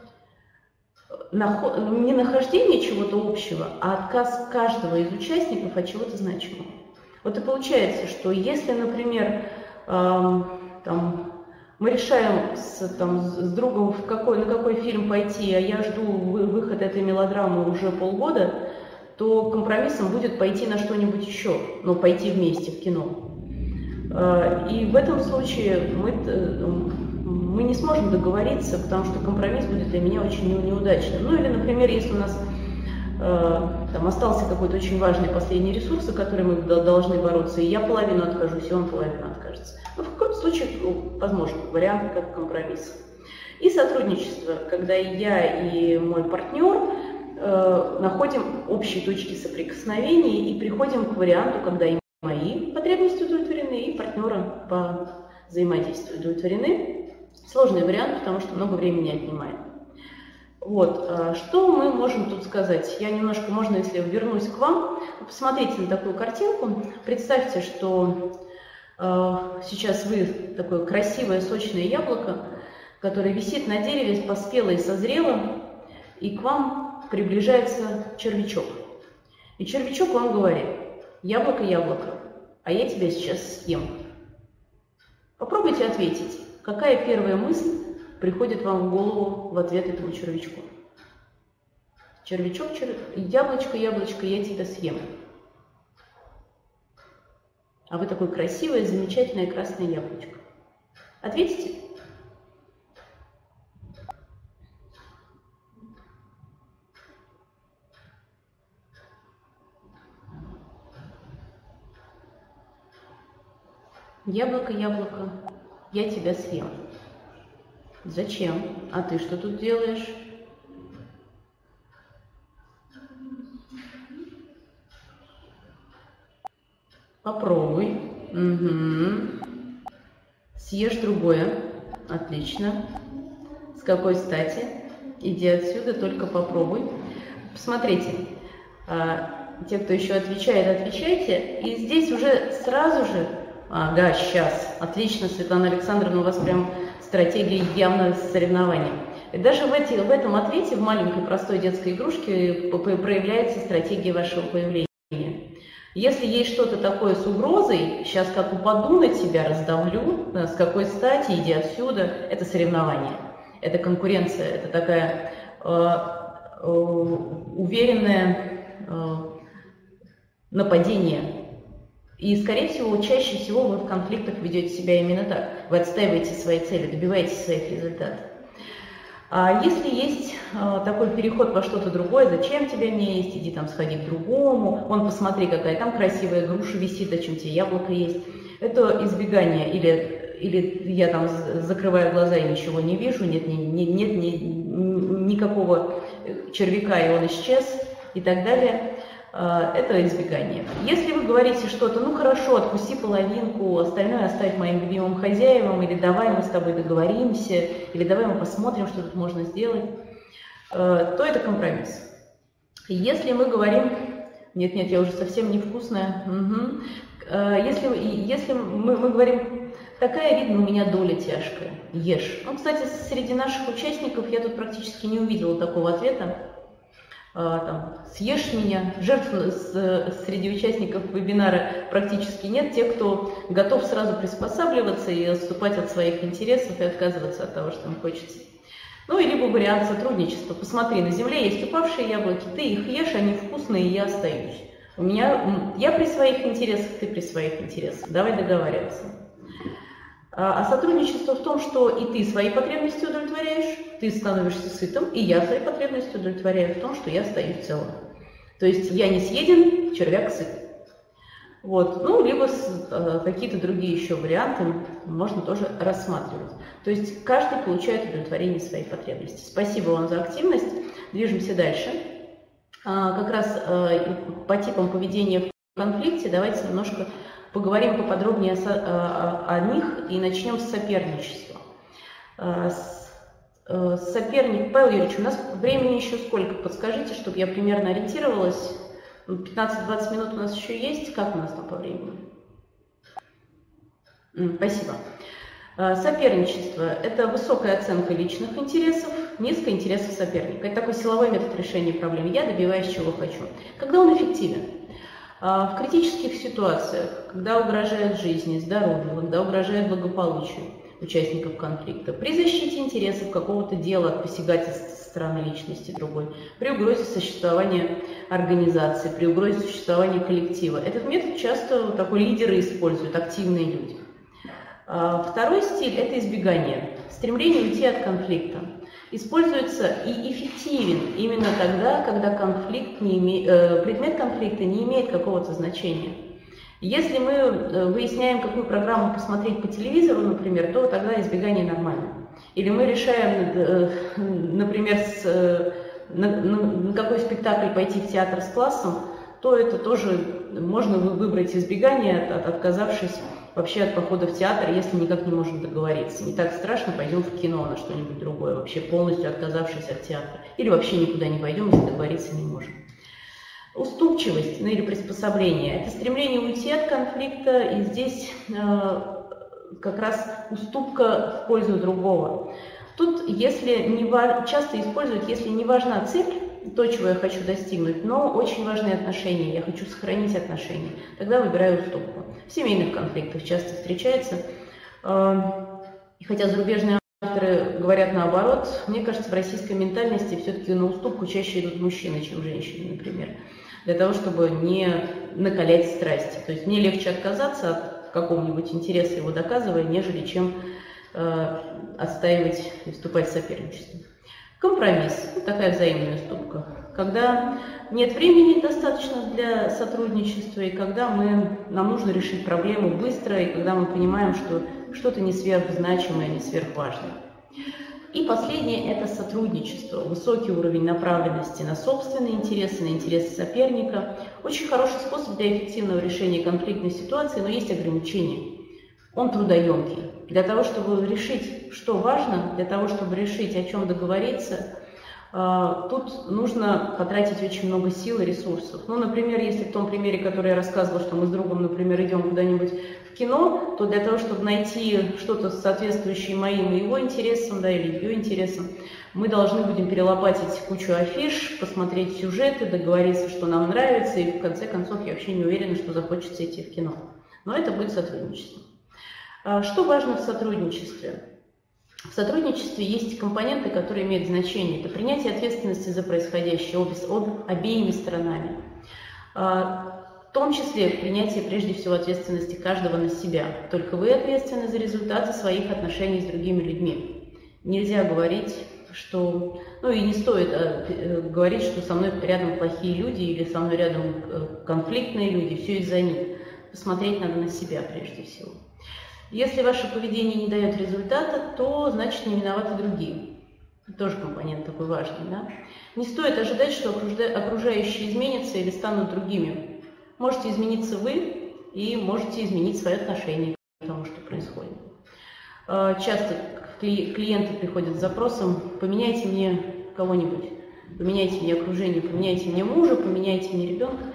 не нахождение чего-то общего, а отказ каждого из участников от чего-то значимого. Вот и получается, что если, например, э, там, мы решаем с, там, с другом, в какой, на какой фильм пойти, а я жду выход этой мелодрамы уже полгода, то компромиссом будет пойти на что-нибудь еще, но пойти вместе в кино. И в этом случае мы, мы не сможем договориться, потому что компромисс будет для меня очень неудачным. Ну или, например, если у нас там остался какой-то очень важный последний ресурс, за который мы должны бороться, и я половину откажусь, и он половину откажется. Но в каком-то случае возможен вариант как компромисс. И сотрудничество, когда я и мой партнер э, находим общие точки соприкосновения и приходим к варианту, когда и мои потребности удовлетворены, и партнера по взаимодействию удовлетворены. Сложный вариант, потому что много времени отнимает. Вот, что мы можем тут сказать? Я немножко, можно, если я вернусь к вам, посмотрите на такую картинку, представьте, что э, сейчас вы такое красивое сочное яблоко, которое висит на дереве, поспело и созрело, и к вам приближается червячок. И червячок вам говорит: яблоко, яблоко, а я тебя сейчас съем. Попробуйте ответить, какая первая мысль приходит вам в голову в ответ этому червячку. Червячок, черв... яблочко, яблочко, я тебя съем. А вы такое красивое, замечательное красное яблочко. Ответите? Яблоко, яблоко, я тебя съем. Зачем? А ты что тут делаешь? Попробуй. Угу. Съешь другое. Отлично. С какой стати? Иди отсюда, только попробуй. Посмотрите. Те, кто еще отвечает, отвечайте. И здесь уже сразу же... Ага, сейчас. Отлично, Светлана Александровна, у вас прям стратегия явно соревнования. И даже в, эти, в этом ответе, в маленькой простой детской игрушке, проявляется стратегия вашего появления. Если есть что-то такое с угрозой, сейчас как упаду на тебя, раздавлю, с какой стати, иди отсюда, это соревнование, это конкуренция, это такая э, э, уверенное э, нападение. И, скорее всего, чаще всего вы в конфликтах ведете себя именно так. Вы отстаиваете свои цели, добиваетесь своих результатов. А если есть а, такой переход во что-то другое, зачем тебе есть, иди там сходи к другому, вон посмотри, какая там красивая груша висит, о чем тебе яблоко есть. Это избегание, или, или я там закрываю глаза и ничего не вижу, нет, нет, нет, нет ни, никакого червяка, и он исчез, и так далее. Это избегание. Если вы говорите что-то, ну хорошо, отпусти половинку, остальное оставь моим любимым хозяевам, или давай мы с тобой договоримся, или давай мы посмотрим, что тут можно сделать, то это компромисс. Если мы говорим, нет-нет, я уже совсем невкусная, угу. если, если мы, мы говорим, такая, видно, у меня доля тяжкая, ешь. Ну, кстати, среди наших участников я тут практически не увидела такого ответа. Там, съешь меня. Жертв среди участников вебинара практически нет. Те, кто готов сразу приспосабливаться и отступать от своих интересов и отказываться от того, что им хочется. Ну, и либо вариант сотрудничества. Посмотри, на земле есть упавшие яблоки, ты их ешь, они вкусные, и я остаюсь. У меня, я при своих интересах, ты при своих интересах. Давай договариваться. А сотрудничество в том, что и ты свои потребности удовлетворяешь, ты становишься сытым, и я свои потребности удовлетворяю в том, что я остаюсь целым. То есть я не съеден, червяк сыт. Вот. Ну, либо э, какие-то другие еще варианты можно тоже рассматривать. То есть каждый получает удовлетворение своих потребностей. Спасибо вам за активность. Движемся дальше. А, как раз э, по типам поведения в конфликте давайте немножко поговорим поподробнее о, о, о них и начнем с соперничества. С, с соперник... Павел Юрьевич, у нас времени еще сколько? Подскажите, чтобы я примерно ориентировалась. пятнадцать-двадцать минут у нас еще есть. Как у нас там по времени? Спасибо. Соперничество – это высокая оценка личных интересов, низкая интересов соперника. Это такой силовой метод решения проблем. Я добиваюсь, чего хочу. Когда он эффективен? В критических ситуациях, когда угрожает жизни, здоровью, когда угрожает благополучию участников конфликта, при защите интересов какого-то дела от посягательств со стороны личности другой, при угрозе существования организации, при угрозе существования коллектива. Этот метод часто такой лидеры используют, активные люди. Второй стиль – это избегание, стремление уйти от конфликта. Используется и эффективен именно тогда, когда конфликт не име... предмет конфликта не имеет какого-то значения. Если мы выясняем, какую программу посмотреть по телевизору, например, то тогда избегание нормально. Или мы решаем, например, с... на, на, на какой спектакль пойти в театр с классом, то это тоже можно выбрать избегание, от, отказавшись вообще от похода в театр, если никак не можем договориться. Не так страшно, пойдем в кино на что-нибудь другое, вообще полностью отказавшись от театра. Или вообще никуда не пойдем, если договориться не можем. Уступчивость, ну или приспособление – это стремление уйти от конфликта, и здесь э, как раз уступка в пользу другого. Тут, если не ва... часто используют, если не важна цель, то, чего я хочу достигнуть, но очень важные отношения, я хочу сохранить отношения, тогда выбираю уступку. В семейных конфликтах часто встречается, и хотя зарубежные авторы говорят наоборот, мне кажется, в российской ментальности все-таки на уступку чаще идут мужчины, чем женщины, например, для того, чтобы не накалять страсти. То есть мне легче отказаться от какого-нибудь интереса, его доказывая, нежели чем э, отстаивать и вступать в соперничество. Компромисс, вот такая взаимная уступка, когда нет времени достаточно для сотрудничества, и когда мы, нам нужно решить проблему быстро, и когда мы понимаем, что что-то не сверхзначимое, не сверхважное. И последнее – это сотрудничество. Высокий уровень направленности на собственные интересы, на интересы соперника. Очень хороший способ для эффективного решения конфликтной ситуации, но есть ограничения. Он трудоемкий. Для того, чтобы решить, что важно, для того, чтобы решить, о чем договориться, тут нужно потратить очень много сил и ресурсов. Ну, например, если в том примере, который я рассказывала, что мы с другом, например, идем куда-нибудь в кино, то для того, чтобы найти что-то соответствующее моим и его интересам, да, или ее интересам, мы должны будем перелопатить кучу афиш, посмотреть сюжеты, договориться, что нам нравится, и в конце концов я вообще не уверена, что захочется идти в кино. Но это будет сотрудничество. Что важно в сотрудничестве? В сотрудничестве есть компоненты, которые имеют значение. Это принятие ответственности за происходящее обе, обе, обеими сторонами. В том числе принятие прежде всего ответственности каждого на себя. Только вы ответственны за результаты своих отношений с другими людьми. Нельзя говорить, что... Ну и не стоит а, говорить, что со мной рядом плохие люди или со мной рядом конфликтные люди. Все из-за них. Посмотреть надо на себя прежде всего. Если ваше поведение не дает результата, то значит не виноваты другие. Это тоже компонент такой важный. Да? Не стоит ожидать, что окружающие изменятся или станут другими. Можете измениться вы и можете изменить свои отношения к тому, что происходит. Часто клиенты приходят с запросом: поменяйте мне кого-нибудь, поменяйте мне окружение, поменяйте мне мужа, поменяйте мне ребенка.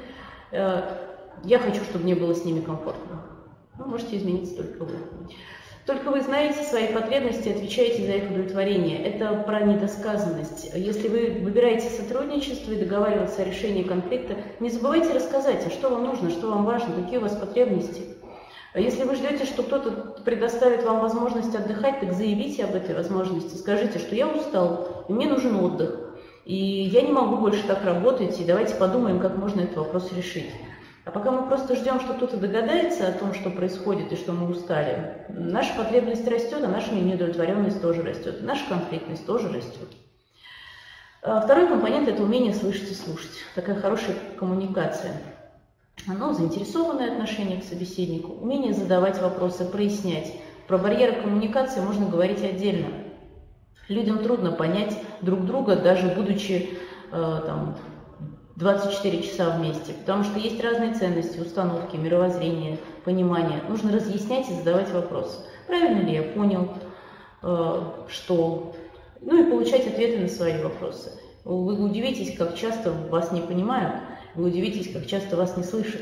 Я хочу, чтобы мне было с ними комфортно. Вы можете измениться только вы. Только вы знаете свои потребности, отвечаете за их удовлетворение. Это про недосказанность. Если вы выбираете сотрудничество и договариваться о решении конфликта, не забывайте рассказать, а что вам нужно, что вам важно, какие у вас потребности. Если вы ждете, что кто-то предоставит вам возможность отдыхать, так заявите об этой возможности. Скажите, что я устал, и мне нужен отдых, и я не могу больше так работать, и давайте подумаем, как можно этот вопрос решить. А пока мы просто ждем, что кто-то догадается о том, что происходит и что мы устали, наша потребность растет, а наша неудовлетворенность тоже растет, наша конфликтность тоже растет. Второй компонент – это умение слышать и слушать. Такая хорошая коммуникация. Оно заинтересованное отношение к собеседнику, умение задавать вопросы, прояснять. Про барьеры коммуникации можно говорить отдельно. Людям трудно понять друг друга, даже будучи э, там, двадцать четыре часа вместе, потому что есть разные ценности, установки, мировоззрение, понимание. Нужно разъяснять и задавать вопросы. Правильно ли я понял, э, что... Ну и получать ответы на свои вопросы. Вы удивитесь, как часто вас не понимают, вы удивитесь, как часто вас не слышат.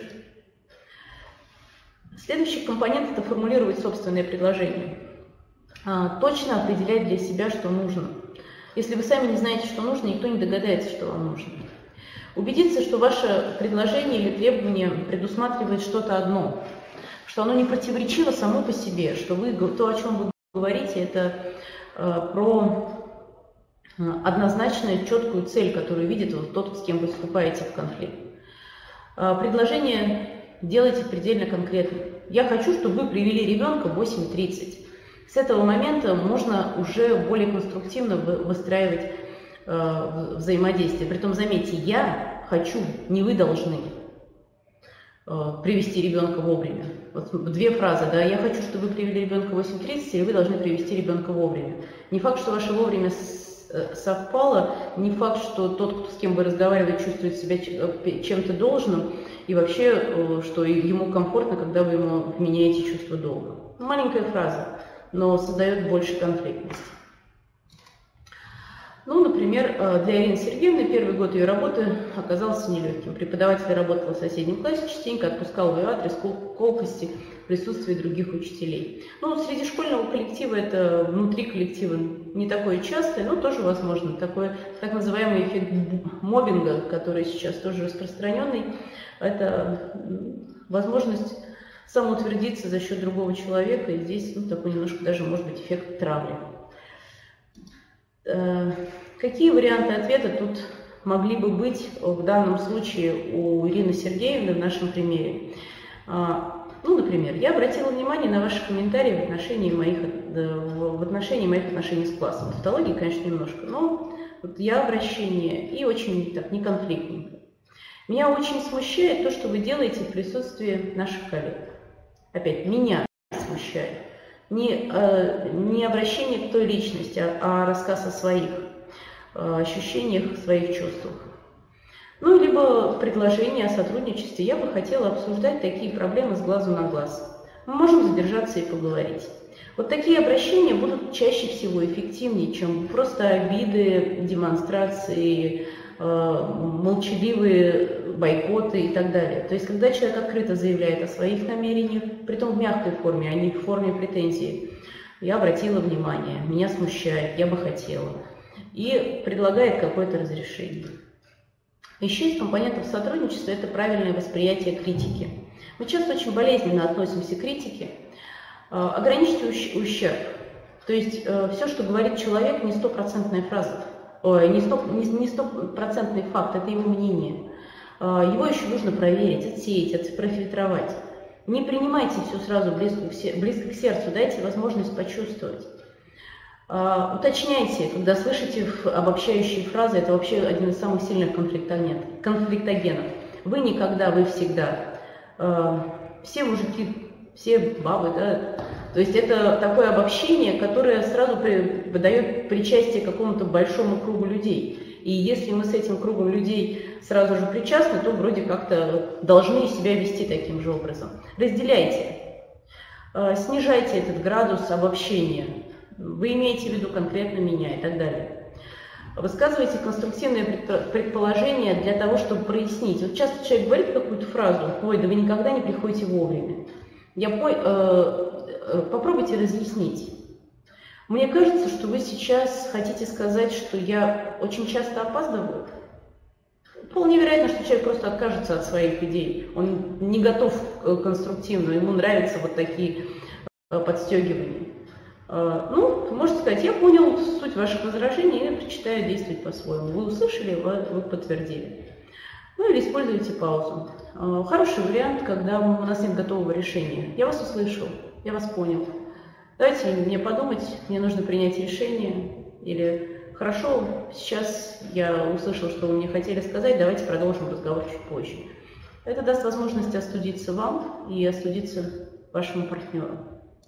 Следующий компонент – это формулировать собственные предложения. А, точно определять для себя, что нужно. Если вы сами не знаете, что нужно, никто не догадается, что вам нужно. Убедиться, что ваше предложение или требование предусматривает что-то одно, что оно не противоречиво само по себе, что вы, то, о чем вы говорите, это э, про однозначную, четкую цель, которую видит вот тот, с кем вы вступаете в конфликт. Э, предложение делайте предельно конкретно. Я хочу, чтобы вы привели ребенка в восемь тридцать. С этого момента можно уже более конструктивно выстраивать взаимодействие. Притом, заметьте, я хочу, не вы должны привести ребенка вовремя. Вот две фразы, да, я хочу, чтобы вы привели ребенка в восемь тридцать, или вы должны привести ребенка вовремя. Не факт, что ваше вовремя совпало, не факт, что тот, с кем вы разговариваете, чувствует себя чем-то должным, и вообще, что ему комфортно, когда вы ему вменяете чувство долга. Маленькая фраза, но создает больше конфликтности. Ну, например, для Ирины Сергеевны первый год ее работы оказался нелегким. Преподаватель работал в соседнем классе, частенько отпускал в ее адрес колкости в присутствии других учителей. Ну, среди школьного коллектива это внутри коллектива не такое частое, но тоже возможно. Такой так называемый эффект моббинга, который сейчас тоже распространенный, это возможность самоутвердиться за счет другого человека. И здесь ну, такой немножко даже может быть эффект травли. Какие варианты ответа тут могли бы быть в данном случае у Ирины Сергеевны в нашем примере? Ну, например, я обратила внимание на ваши комментарии в отношении моих, в отношении моих отношений с классом. Тавтологии, конечно, немножко, но вот я обращение и очень так неконфликтненько. Меня очень смущает то, что вы делаете в присутствии наших коллег. Опять, меня смущает. Не, не обращение к той личности, а рассказ о своих ощущениях, своих чувствах. Ну, либо предложение о сотрудничестве. Я бы хотела обсуждать такие проблемы с глазу на глаз. Мы можем задержаться и поговорить. Вот такие обращения будут чаще всего эффективнее, чем просто обиды, демонстрации, молчаливые бойкоты и так далее. То есть, когда человек открыто заявляет о своих намерениях, притом в мягкой форме, а не в форме претензий, я обратила внимание, меня смущает, я бы хотела, и предлагает какое-то разрешение. Еще из компонентов сотрудничества – это правильное восприятие критики. Мы часто очень болезненно относимся к критике. Ограничьте ущерб. То есть, все, что говорит человек, не стопроцентная фраза. Ой, не стопроцентный факт, это его мнение. Его еще нужно проверить, отсеять, отпрофильтровать. Не принимайте все сразу близко, близко к сердцу, дайте возможность почувствовать. Уточняйте, когда слышите обобщающие фразы, это вообще один из самых сильных конфликтогенов. Вы никогда, вы всегда. Все мужики, все бабы, да. То есть это такое обобщение, которое сразу выдает причастие к какому-то большому кругу людей. И если мы с этим кругом людей сразу же причастны, то вроде как-то должны себя вести таким же образом. Разделяйте, снижайте этот градус обобщения. Вы имеете в виду конкретно меня и так далее. Высказывайте конструктивные предположения для того, чтобы прояснить. Вот часто человек говорит какую-то фразу: ой, да вы никогда не приходите вовремя. Я по... Попробуйте разъяснить. Мне кажется, что вы сейчас хотите сказать, что я очень часто опаздываю. Вполне вероятно, что человек просто откажется от своих идей. Он не готов конструктивно, ему нравятся вот такие подстегивания. Ну, можете сказать: я понял суть ваших возражений, я предпочитаю действовать по-своему. Вы услышали, вы подтвердили. Ну или используйте паузу. Хороший вариант, когда у нас нет готового решения. Я вас услышал, я вас понял. Дайте мне подумать, мне нужно принять решение. Или хорошо, сейчас я услышал, что вы мне хотели сказать, давайте продолжим разговор чуть позже. Это даст возможность остудиться вам и остудиться вашему партнеру.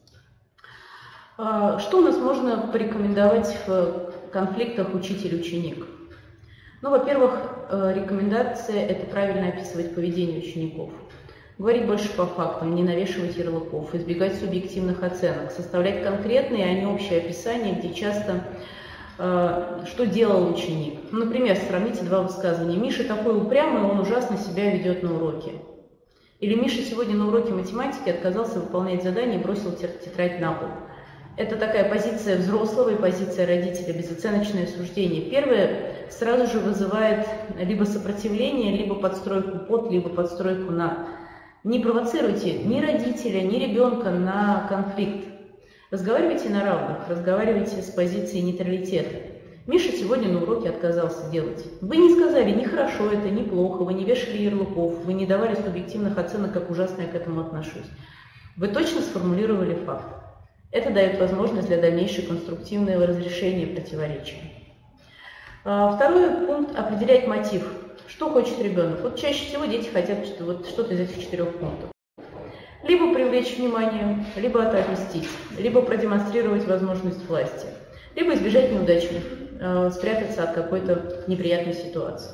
Что у нас можно порекомендовать в конфликтах учитель-ученик? Ну, во-первых, рекомендация – это правильно описывать поведение учеников. Говорить больше по фактам, не навешивать ярлыков, избегать субъективных оценок, составлять конкретные, а не общее описание, где часто э, что делал ученик. Ну, например, сравните два высказывания. Миша такой упрямый, он ужасно себя ведет на уроке. Или Миша сегодня на уроке математики отказался выполнять задание и бросил тетрадь на пол. Это такая позиция взрослого и позиция родителя, безоценочное суждение. Первое сразу же вызывает либо сопротивление, либо подстройку под, либо подстройку на. Не провоцируйте ни родителя, ни ребенка на конфликт. Разговаривайте на равных, разговаривайте с позиции нейтралитета. Миша сегодня на уроке отказался делать. Вы не сказали ни хорошо это, ни плохо, вы не вешали ярлыков, вы не давали субъективных оценок, как ужасно я к этому отношусь. Вы точно сформулировали факт. Это дает возможность для дальнейшего конструктивного разрешения противоречия. Второй пункт – определять мотив. Что хочет ребенок? Вот чаще всего дети хотят что, вот что-то из этих четырех пунктов. Либо привлечь внимание, либо отомстить, либо продемонстрировать возможность власти, либо избежать неудачи, э, спрятаться от какой-то неприятной ситуации.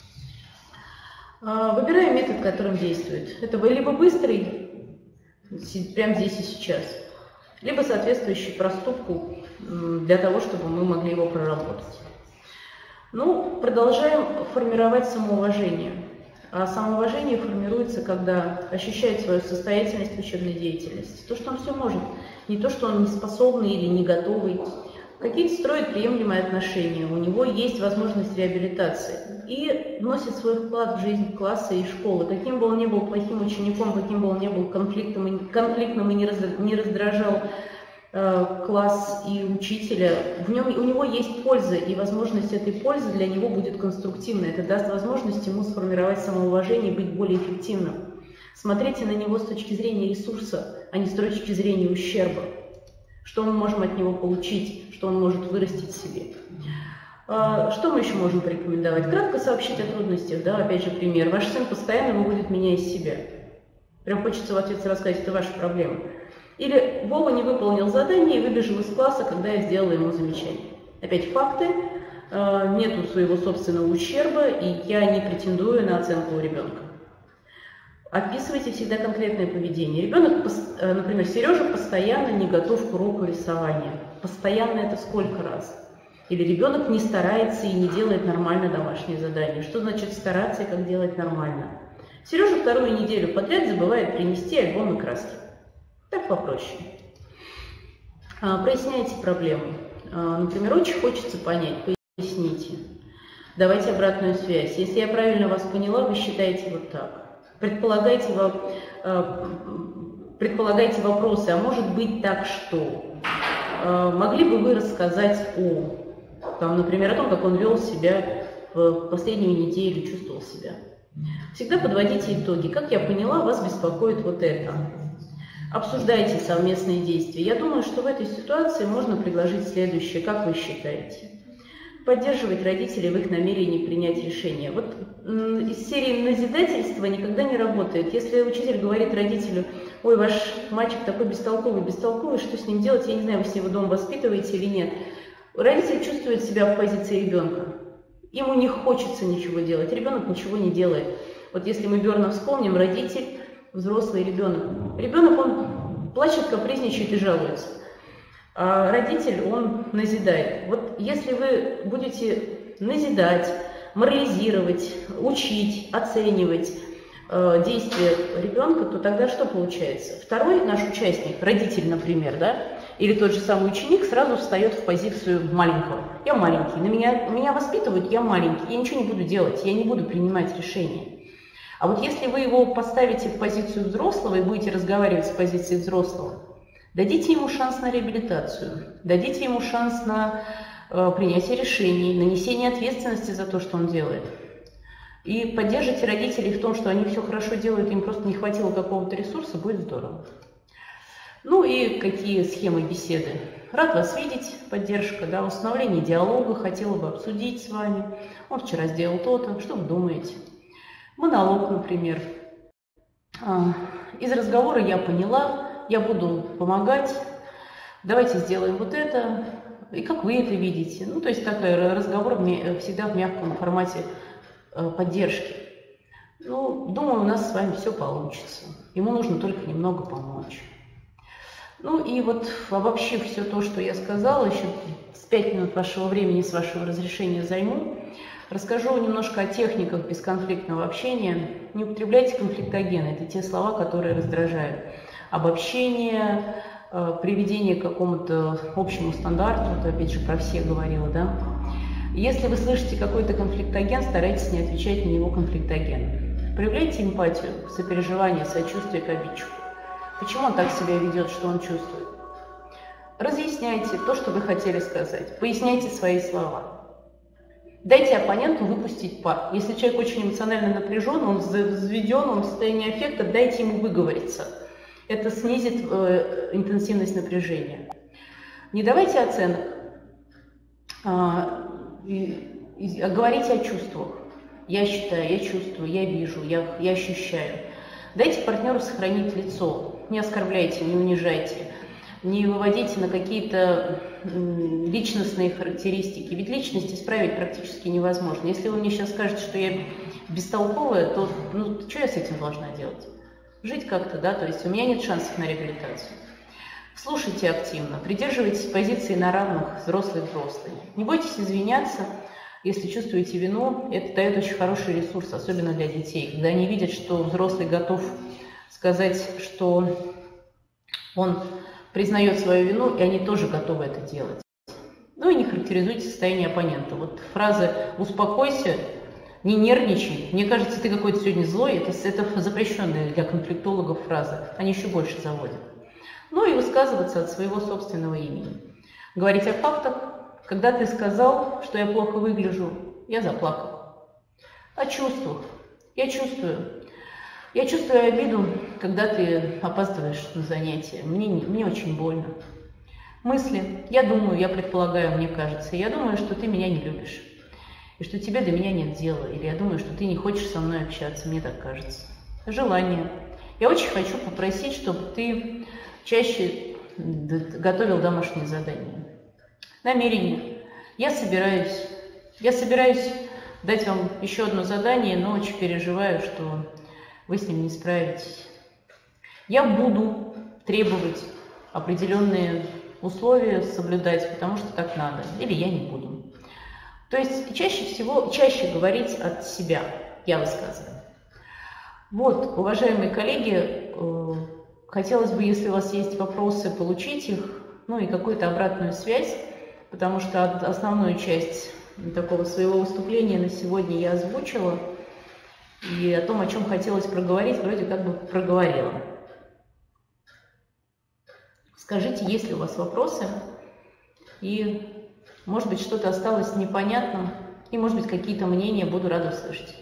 Э, выбираем метод, которым действует. Это либо быстрый, прямо здесь и сейчас, либо соответствующий проступку для того, чтобы мы могли его проработать. Ну, продолжаем формировать самоуважение. А самоуважение формируется, когда ощущает свою состоятельность в учебной деятельности. То, что он все может, не то, что он не способный или не готовый. Какие-то строит приемлемые отношения, у него есть возможность реабилитации и вносит свой вклад в жизнь класса и школы. Каким бы он ни был плохим учеником, каким бы он ни был конфликтным, конфликтным и не раздражал класс и учителя, в нем, у него есть польза, и возможность этой пользы для него будет конструктивной. Это даст возможность ему сформировать самоуважение и быть более эффективным. Смотрите на него с точки зрения ресурса, а не с точки зрения ущерба. Что мы можем от него получить, что он может вырастить в себе. Что мы еще можем порекомендовать? Кратко сообщить о трудностях, да, опять же пример. Ваш сын постоянно выводит меня из себя. Прям хочется в ответ рассказать, это ваша проблема. Или Вова не выполнил задание и выбежал из класса, когда я сделала ему замечание. Опять факты, нету своего собственного ущерба, и я не претендую на оценку у ребенка. Описывайте всегда конкретное поведение. Ребенок, например, Сережа постоянно не готов к уроку рисования. Постоянно это сколько раз? Или ребенок не старается и не делает нормально домашнее задание. Что значит стараться и как делать нормально? Сережа вторую неделю подряд забывает принести альбом и краски. Так попроще. Проясняйте проблему. Например, очень хочется понять, поясните. Давайте обратную связь. Если я правильно вас поняла, вы считаете вот так. Предполагайте, предполагайте вопросы, а может быть так что? Могли бы вы рассказать о, там, например, о том, как он вел себя в последнюю неделю, чувствовал себя? Всегда подводите итоги. Как я поняла, вас беспокоит вот это. Обсуждайте совместные действия. Я думаю, что в этой ситуации можно предложить следующее. Как вы считаете? Поддерживать родителей в их намерении принять решение. Вот из серии назидательства никогда не работает. Если учитель говорит родителю: ой, ваш мальчик такой бестолковый, бестолковый, что с ним делать, я не знаю, вы с него дома воспитываете или нет. Родитель чувствует себя в позиции ребенка. Ему не хочется ничего делать, ребенок ничего не делает. Вот если мы верно вспомним, родитель, взрослый ребенок. Ребенок, он плачет, капризничает и жалуется. А родитель, он назидает. Вот если вы будете назидать, морализировать, учить, оценивать э, действия ребенка, то тогда что получается? Второй наш участник, родитель, например, да, или тот же самый ученик, сразу встает в позицию маленького. Я маленький, на меня, меня воспитывают, я маленький, я ничего не буду делать, я не буду принимать решения. А вот если вы его поставите в позицию взрослого и будете разговаривать с позиции взрослого, дадите ему шанс на реабилитацию, дадите ему шанс на э, принятие решений, нанесение ответственности за то, что он делает. И поддержите родителей в том, что они все хорошо делают, им просто не хватило какого-то ресурса, будет здорово. Ну и какие схемы беседы? Рад вас видеть, поддержка, да, установление диалога, хотела бы обсудить с вами. Он вчера сделал то-то, что вы думаете? Монолог, например. Из разговора я поняла, я буду помогать, давайте сделаем вот это, и как вы это видите. Ну, то есть такой разговор всегда в мягком формате поддержки. Ну, думаю, у нас с вами все получится. Ему нужно только немного помочь. Ну и вот, обобщив все то, что я сказала, еще с пять минут вашего времени, с вашего разрешения займу, расскажу немножко о техниках бесконфликтного общения. Не употребляйте конфликтогены, это те слова, которые раздражают. Обобщение, приведение к какому-то общему стандарту, это опять же про всех говорила, да. Если вы слышите какой-то конфликтоген, старайтесь не отвечать на него конфликтогеном. Проявляйте эмпатию, сопереживание, сочувствие к обидчику. Почему он так себя ведет, что он чувствует? Разъясняйте то, что вы хотели сказать. Поясняйте свои слова. Дайте оппоненту выпустить пар. Если человек очень эмоционально напряжен, он взведен, он в состоянии аффекта, дайте ему выговориться. Это снизит э, интенсивность напряжения. Не давайте оценок. А, и, и, а говорите о чувствах. Я считаю, я чувствую, я вижу, я, я ощущаю. Дайте партнеру сохранить лицо. Не оскорбляйте, не унижайте, не выводите на какие-то личностные характеристики. Ведь личность исправить практически невозможно. Если вы мне сейчас скажете, что я бестолковая, то ну, что я с этим должна делать? Жить как-то, да, то есть у меня нет шансов на реабилитацию. Слушайте активно, придерживайтесь позиции на равных, взрослый-взрослый. Не бойтесь извиняться, если чувствуете вину, это дает очень хороший ресурс, особенно для детей. Когда они видят, что взрослый готов сказать, что он признает свою вину, и они тоже готовы это делать. Ну и не характеризуйте состояние оппонента. Вот фраза «успокойся», «не нервничай», мне кажется, ты какой-то сегодня злой, это, это запрещенная для конфликтологов фраза, они еще больше заводят. Ну и высказываться от своего собственного имени. Говорить о фактах. Когда ты сказал, что я плохо выгляжу, я заплакал. О чувствах. Я чувствую. Я чувствую обиду, когда ты опаздываешь на занятия. Мне, мне очень больно. Мысли. Я думаю, я предполагаю, мне кажется. Я думаю, что ты меня не любишь. И что тебе до меня нет дела. Или я думаю, что ты не хочешь со мной общаться. Мне так кажется. Желание. Я очень хочу попросить, чтобы ты чаще готовил домашние задания. Намерение. Я собираюсь, я собираюсь дать вам еще одно задание, но очень переживаю, что вы с ним не справитесь. Я буду требовать определенные условия соблюдать, потому что так надо, или я не буду. То есть чаще всего, чаще говорить от себя, я высказываю. Вот, уважаемые коллеги, хотелось бы, если у вас есть вопросы, получить их, ну и какую-то обратную связь, потому что основную часть такого своего выступления на сегодня я озвучила, и о том, о чем хотелось проговорить, вроде как бы проговорила. Скажите, есть ли у вас вопросы, и, может быть, что-то осталось непонятным, и, может быть, какие-то мнения, буду рада услышать.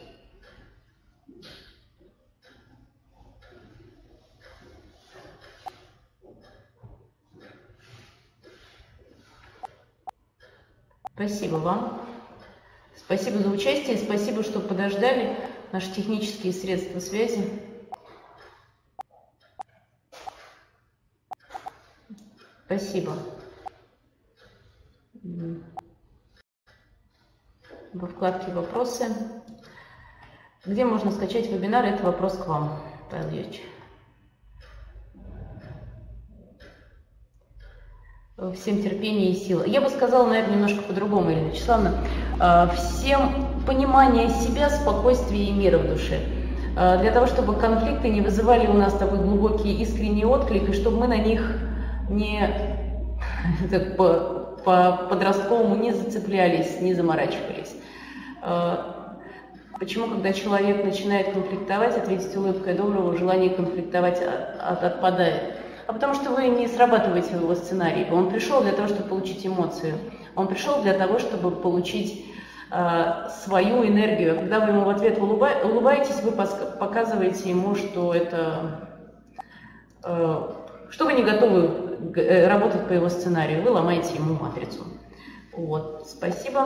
Спасибо вам. Спасибо за участие, спасибо, что подождали наши технические средства связи. Спасибо. Во вкладке «Вопросы». Где можно скачать вебинар? Это вопрос к вам, Павел Юрьевич. Всем терпения и силы. Я бы сказала, наверное, немножко по-другому, Ирина Вячеславовна. Всем понимание себя, спокойствие и мира в душе. Для того, чтобы конфликты не вызывали у нас такой глубокий искренний отклик, и чтобы мы на них не так, по, по подростковому не зацеплялись, не заморачивались. Почему, когда человек начинает конфликтовать, ответить улыбкой доброго, желание конфликтовать от, от, отпадает? А потому что вы не срабатываете в его сценарий. Он пришел для того, чтобы получить эмоцию. Он пришел для того, чтобы получить э, свою энергию. Когда вы ему в ответ улыба улыбаетесь, вы показываете ему, что это, э, что вы не готовы работать по его сценарию. Вы ломаете ему матрицу. Вот. Спасибо.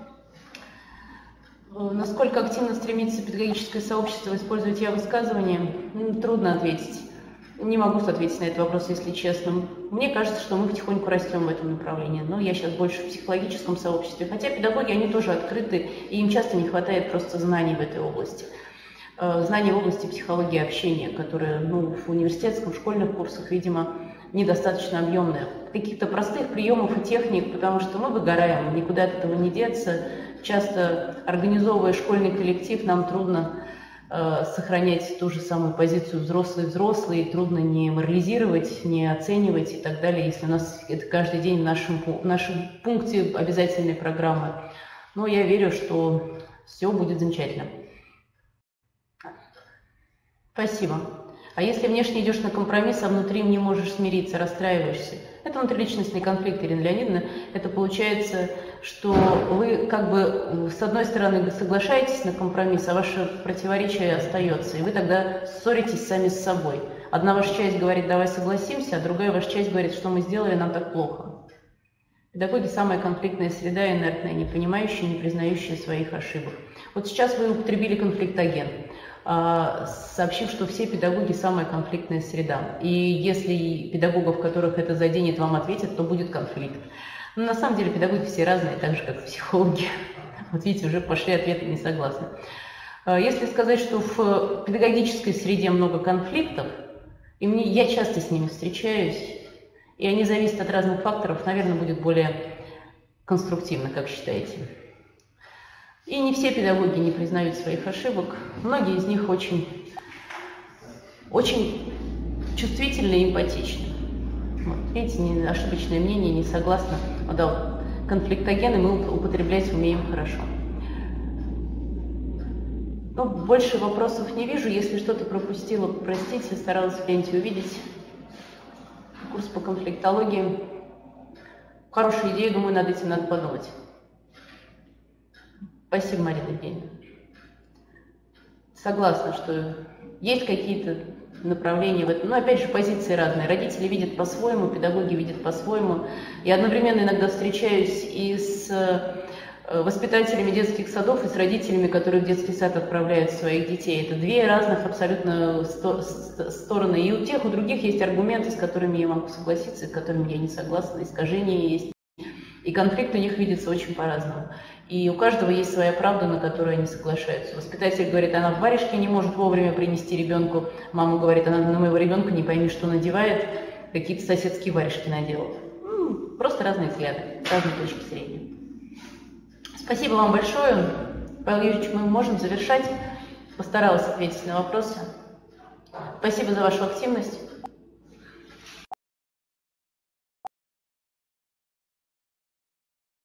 Насколько активно стремится педагогическое сообщество использовать я-высказывания? Трудно ответить. Не могу ответить на этот вопрос, если честно. Мне кажется, что мы потихоньку растем в этом направлении. Но я сейчас больше в психологическом сообществе. Хотя педагоги, они тоже открыты, и им часто не хватает просто знаний в этой области. Знаний в области психологии общения, которые ну, в университетском, в школьных курсах, видимо, недостаточно объемные. Каких-то простых приемов и техник, потому что мы выгораем, никуда от этого не деться. Часто, организовывая школьный коллектив, нам трудно сохранять ту же самую позицию взрослый-взрослый, трудно не морализировать, не оценивать и так далее, если у нас это каждый день в нашем, в нашем пункте обязательной программы. Но я верю, что все будет замечательно. Спасибо. А если внешне идешь на компромисс, а внутри не можешь смириться, расстраиваешься? Это внутриличностный конфликт, Ирина Леонидовна. Это получается, что вы как бы с одной стороны соглашаетесь на компромисс, а ваше противоречие остается. И вы тогда ссоритесь сами с собой. Одна ваша часть говорит, давай согласимся, а другая ваша часть говорит, что мы сделали, нам так плохо. Педагоги – самая конфликтная среда, инертная, не понимающая, не признающая своих ошибок. Вот сейчас вы употребили конфликтоген, сообщив, что все педагоги – самая конфликтная среда. И если педагогов, которых это заденет, вам ответят, то будет конфликт. Но на самом деле педагоги все разные, так же, как и психологи. Вот видите, уже пошли ответы не согласны. Если сказать, что в педагогической среде много конфликтов, и мне, я часто с ними встречаюсь, и они зависят от разных факторов, наверное, будет более конструктивно, как считаете. И не все педагоги не признают своих ошибок. Многие из них очень, очень чувствительны и эмпатичны. Вот, видите, не, ошибочное мнение, не согласно. Вот, да, вот, конфликтогены мы употреблять умеем хорошо. Ну, больше вопросов не вижу. Если что-то пропустила, простите, старалась в ленте увидеть. Курс по конфликтологии. Хорошая идея, думаю, над этим надо подумать. Спасибо, Марина Евгеньевна. Согласна, что есть какие-то направления в этом. Но опять же, позиции разные. Родители видят по-своему, педагоги видят по-своему. Я одновременно иногда встречаюсь и с воспитателями детских садов и с родителями, которые в детский сад отправляют своих детей. Это две разных абсолютно сто стороны. И у тех, у других есть аргументы, с которыми я могу согласиться, и с которыми я не согласна, искажения есть. И конфликт у них видится очень по-разному. И у каждого есть своя правда, на которую они соглашаются. Воспитатель говорит, она в варежке не может вовремя принести ребенку. Мама говорит, она на моего ребенка не пойми, что надевает, какие-то соседские варежки надела. Ну, просто разные взгляды, разные точки зрения. Спасибо вам большое. Павел Юрьевич, мы можем завершать. Постаралась ответить на вопросы. Спасибо за вашу активность.